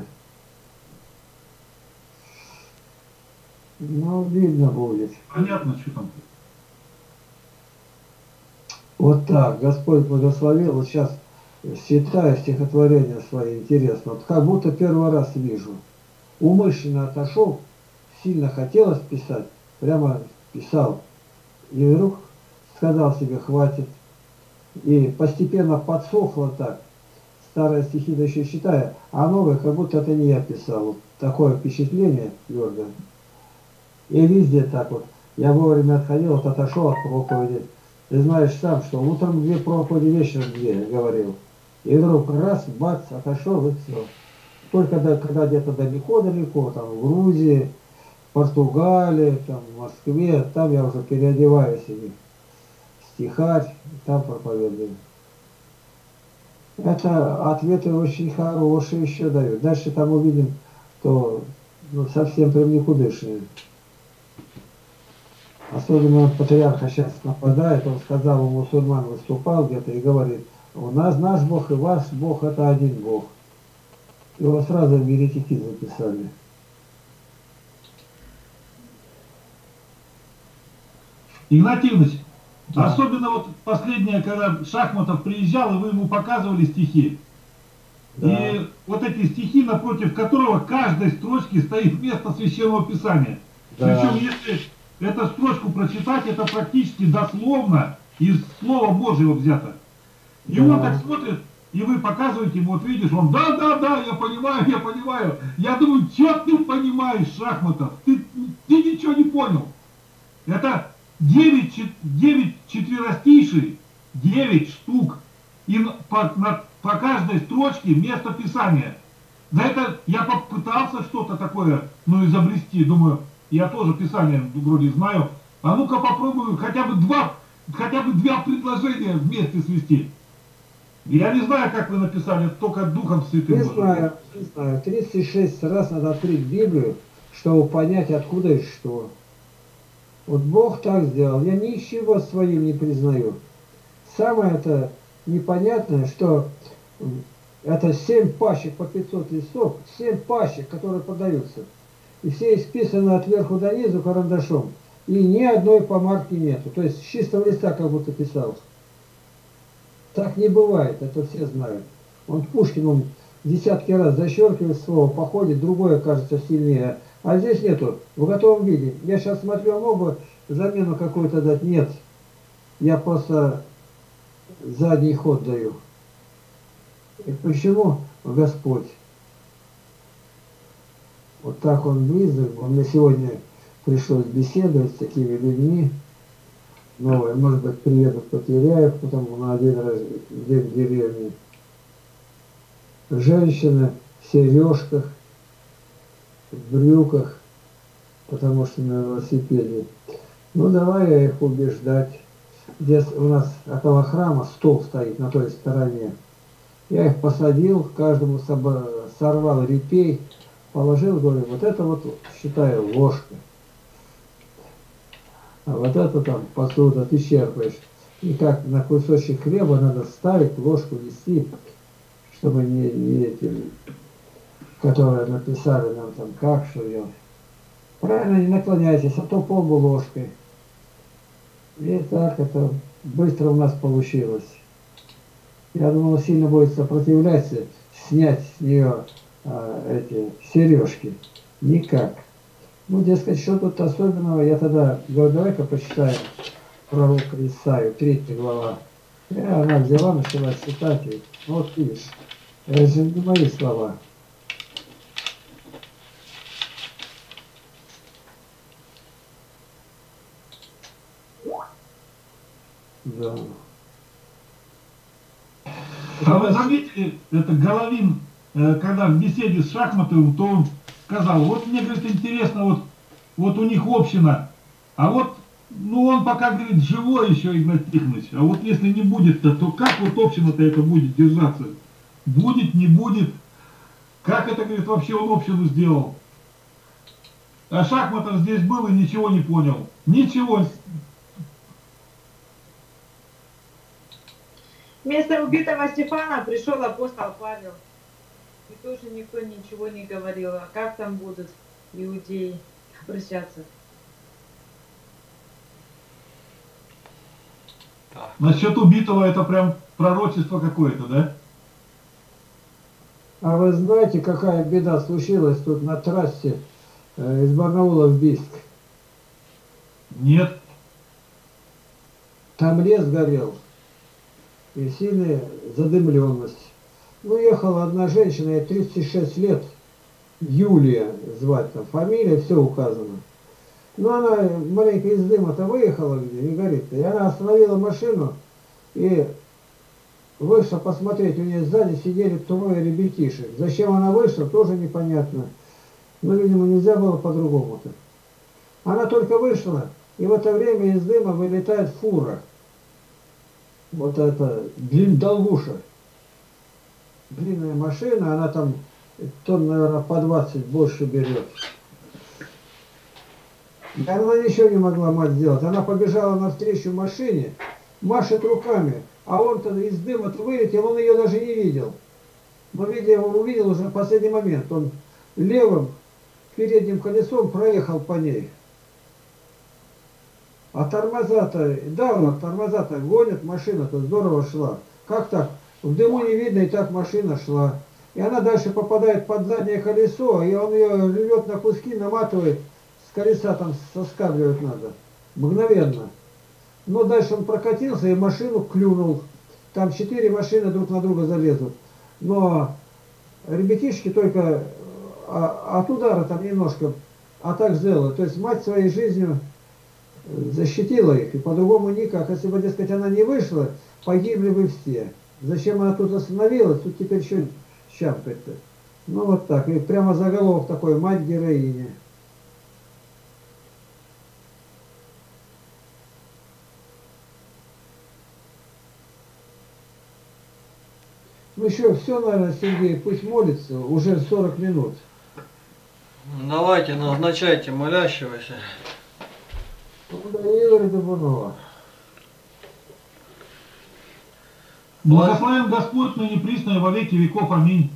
Ну, видно будет. Понятно, что там. Вот так, Господь благословил. Вот сейчас читаю стихотворение свои, интересно. Вот как будто первый раз вижу. Умышленно отошел в сильно хотелось писать, прямо писал. И вдруг сказал себе, хватит. И постепенно подсохло так. Старые стихи да еще читая, а новые, как будто это не я писал. Вот такое впечатление твердое. И везде так вот. Я вовремя отходил, вот отошел от проповеди. Ты знаешь сам, что утром две проповеди, вечером две, говорил. И вдруг раз, бац, отошел, и все. Только до, когда где-то далеко-далеко, там в Грузии, в Португалии, там, в Москве, там я уже переодеваюсь и стихарь, там проповедую. Это ответы очень хорошие еще дают. Дальше там увидим, то ну, совсем прям никудышные. Особенно патриарха сейчас нападает, он сказал, у мусульман выступал где-то и говорит, у нас наш Бог и ваш Бог это один Бог. Его сразу в еретики записали. Игнатий Иванович, Да. особенно вот последнее, когда Шахматов приезжал, и вы ему показывали стихи. Да. И вот эти стихи, напротив которого каждой строчки стоит место Священного Писания. Да. Причем, если эту строчку прочитать, это практически дословно из Слова Божьего взято. И Да. он так смотрит, и вы показываете ему, вот видишь, он, да, да, да, я понимаю, я понимаю. Я думаю, что ты понимаешь, Шахматов? Ты, ты ничего не понял. Это девять, девять четверостишей, девять штук. И по, на, по каждой строчке место Писания. Да это я попытался что-то такое, ну, изобрести. Думаю, я тоже Писание вроде знаю. А ну-ка попробую хотя бы два, хотя бы два предложения вместе свести. Я не знаю, как вы написали, только Духом Святым. Не может. знаю, не знаю. тридцать шесть раз надо открыть Библию, чтобы понять, откуда и что. Вот Бог так сделал. Я ничего своим не признаю. Самое это непонятное, что это семь пачек по пятьсот листов, семь пачек, которые продаются. И все исписаны от верху до низу карандашом. И ни одной помарки нету. То есть с чистого листа как будто писал. Так не бывает, это все знают. Он Пушкин, он десятки раз зачеркивает слово, походит, другое кажется сильнее. А здесь нету, в готовом виде. Я сейчас смотрю, а мог бы замену какую-то дать? Нет. Я просто задний ход даю. И почему Господь? Вот так он близок. Мне сегодня пришлось беседовать с такими людьми. Новые, может быть, приедут Потеряев, потом на один раз день в деревне. Женщина в сережках, в брюках, потому что на велосипеде. Ну, давай я их убеждать. Здесь у нас около храма стол стоит на той стороне. Я их посадил, каждому сорвал репей, положил, говорю, вот это вот, считаю, ложка. А вот это там посуда, ты черпаешь. И как на кусочек хлеба надо ставить, ложку вести, чтобы не, не эти, которые написали нам там как, что делать. Правильно, не наклоняйтесь, а то полбу ложкой. И так это быстро у нас получилось. Я думал, сильно будет сопротивляться, снять с нее а, эти сережки. Никак. Ну, дескать, что тут особенного? Я тогда говорю, давай-ка почитаем пророка Исаию, третья глава. И она взяла, начала читать. И, вот видишь, это же не мои слова. Да. А вы заметили, это Головин, э, когда в беседе с Шахматовым, то он сказал, вот мне, говорит, интересно, вот, вот у них община, а вот, ну он пока, говорит, живой еще, Игнатий Тихонович, а вот если не будет-то, то как вот община-то это будет держаться? Будет, не будет? Как это, говорит, вообще он общину сделал? А Шахматов здесь был и ничего не понял. Ничего. Вместо убитого Стефана пришел апостол Павел. И тоже никто ничего не говорил. А как там будут иудеи обращаться? Так. Насчет убитого это прям пророчество какое-то, да? А вы знаете, какая беда случилась тут на трассе э, из Барнаула в Бийск. Нет. Там лес горел и сильная задымленность. Ну, ехала одна женщина, ей тридцать шесть лет, Юлия звать там, фамилия, все указано. Ну, она маленько из дыма-то выехала, где не горит, и она остановила машину и вышла посмотреть, у нее сзади сидели трое ребятишек. Зачем она вышла, тоже непонятно. Но, видимо, нельзя было по-другому-то. Она только вышла, и в это время из дыма вылетает фура. Вот это, длин, долгуша. Длинная машина, она там тонн, наверное, по двадцать больше берет. И она ничего не могла мать сделать. Она побежала навстречу машине, машет руками, а он-то из дыма-то вылетел, он ее даже не видел. Но видя, он увидел уже в последний момент. Он левым передним колесом проехал по ней. А тормоза-то, да, вот тормоза-то гонят, машина-то здорово шла. Как так? В дыму не видно, и так машина шла. И она дальше попадает под заднее колесо, и он ее рвет на куски, наматывает, с колеса там соскабливать надо. Мгновенно. Но дальше он прокатился и машину клюнул. Там четыре машины друг на друга залезут. Но ребятишки только от удара там немножко, а так сделала. То есть мать своей жизнью защитила их, и по-другому никак. Если бы, дескать, она не вышла, погибли бы все. Зачем она тут остановилась, тут теперь еще щапкать-то. Ну вот так, и прямо заголовок такой, мать-героиня. Ну еще все, наверное, Сергей, пусть молится, уже сорок минут. Давайте, назначайте молящегося. Игорь Дубунова. Благословен Господь, ныне присно и во веки веков. Аминь.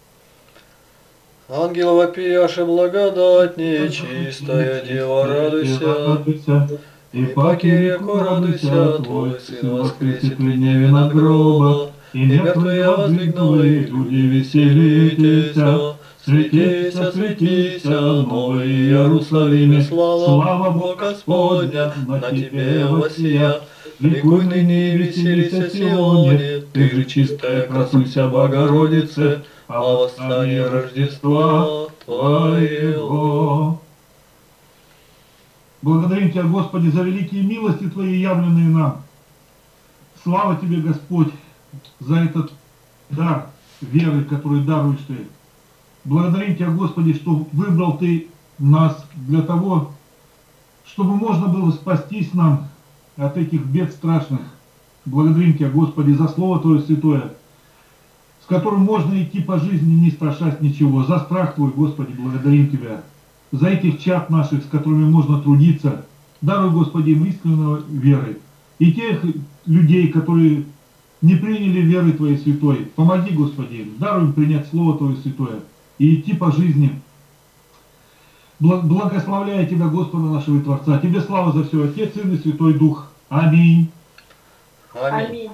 Ангел вопияши благодать нечистая, Дева радуйся, и паки реку радуйся, Твой Сын воскресит при дневе над гроба, и мертвые воздвигнули, люди веселитесь, светися, светися, новый Иерусалиме, слава Бога Господня, на тебе воссия. Ликуй ныне и веселися, Сионе, ты же чистая, красуйся, Богородице, о восстании Рождества Твоего. Благодарим Тебя, Господи, за великие милости Твои, явленные нам. Слава Тебе, Господь, за этот дар веры, который даруешь Ты. Благодарим Тебя, Господи, что выбрал Ты нас для того, чтобы можно было спастись нам от этих бед страшных. Благодарим Тебя, Господи, за Слово Твое святое, с которым можно идти по жизни, не страшась ничего. За страх Твой, Господи, благодарим Тебя. За этих чад наших, с которыми можно трудиться. Даруй, Господи, им искренней веры. И тех людей, которые не приняли веры Твоей святой, помоги, Господи, даруй им принять Слово Твое святое и идти по жизни, благословляя Тебя, Господа нашего и Творца. Тебе слава за все, Отец, Сын и Святой Дух. Аминь. Аминь.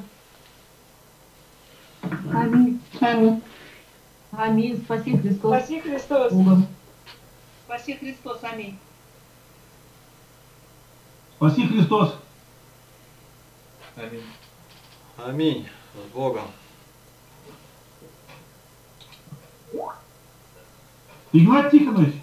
Аминь. Аминь. Аминь. Спаси Христос. Спаси Христос. Богом. Спаси Христос. Аминь. Спаси Христос. Аминь. Аминь. С Богом. Игнат Тихонович.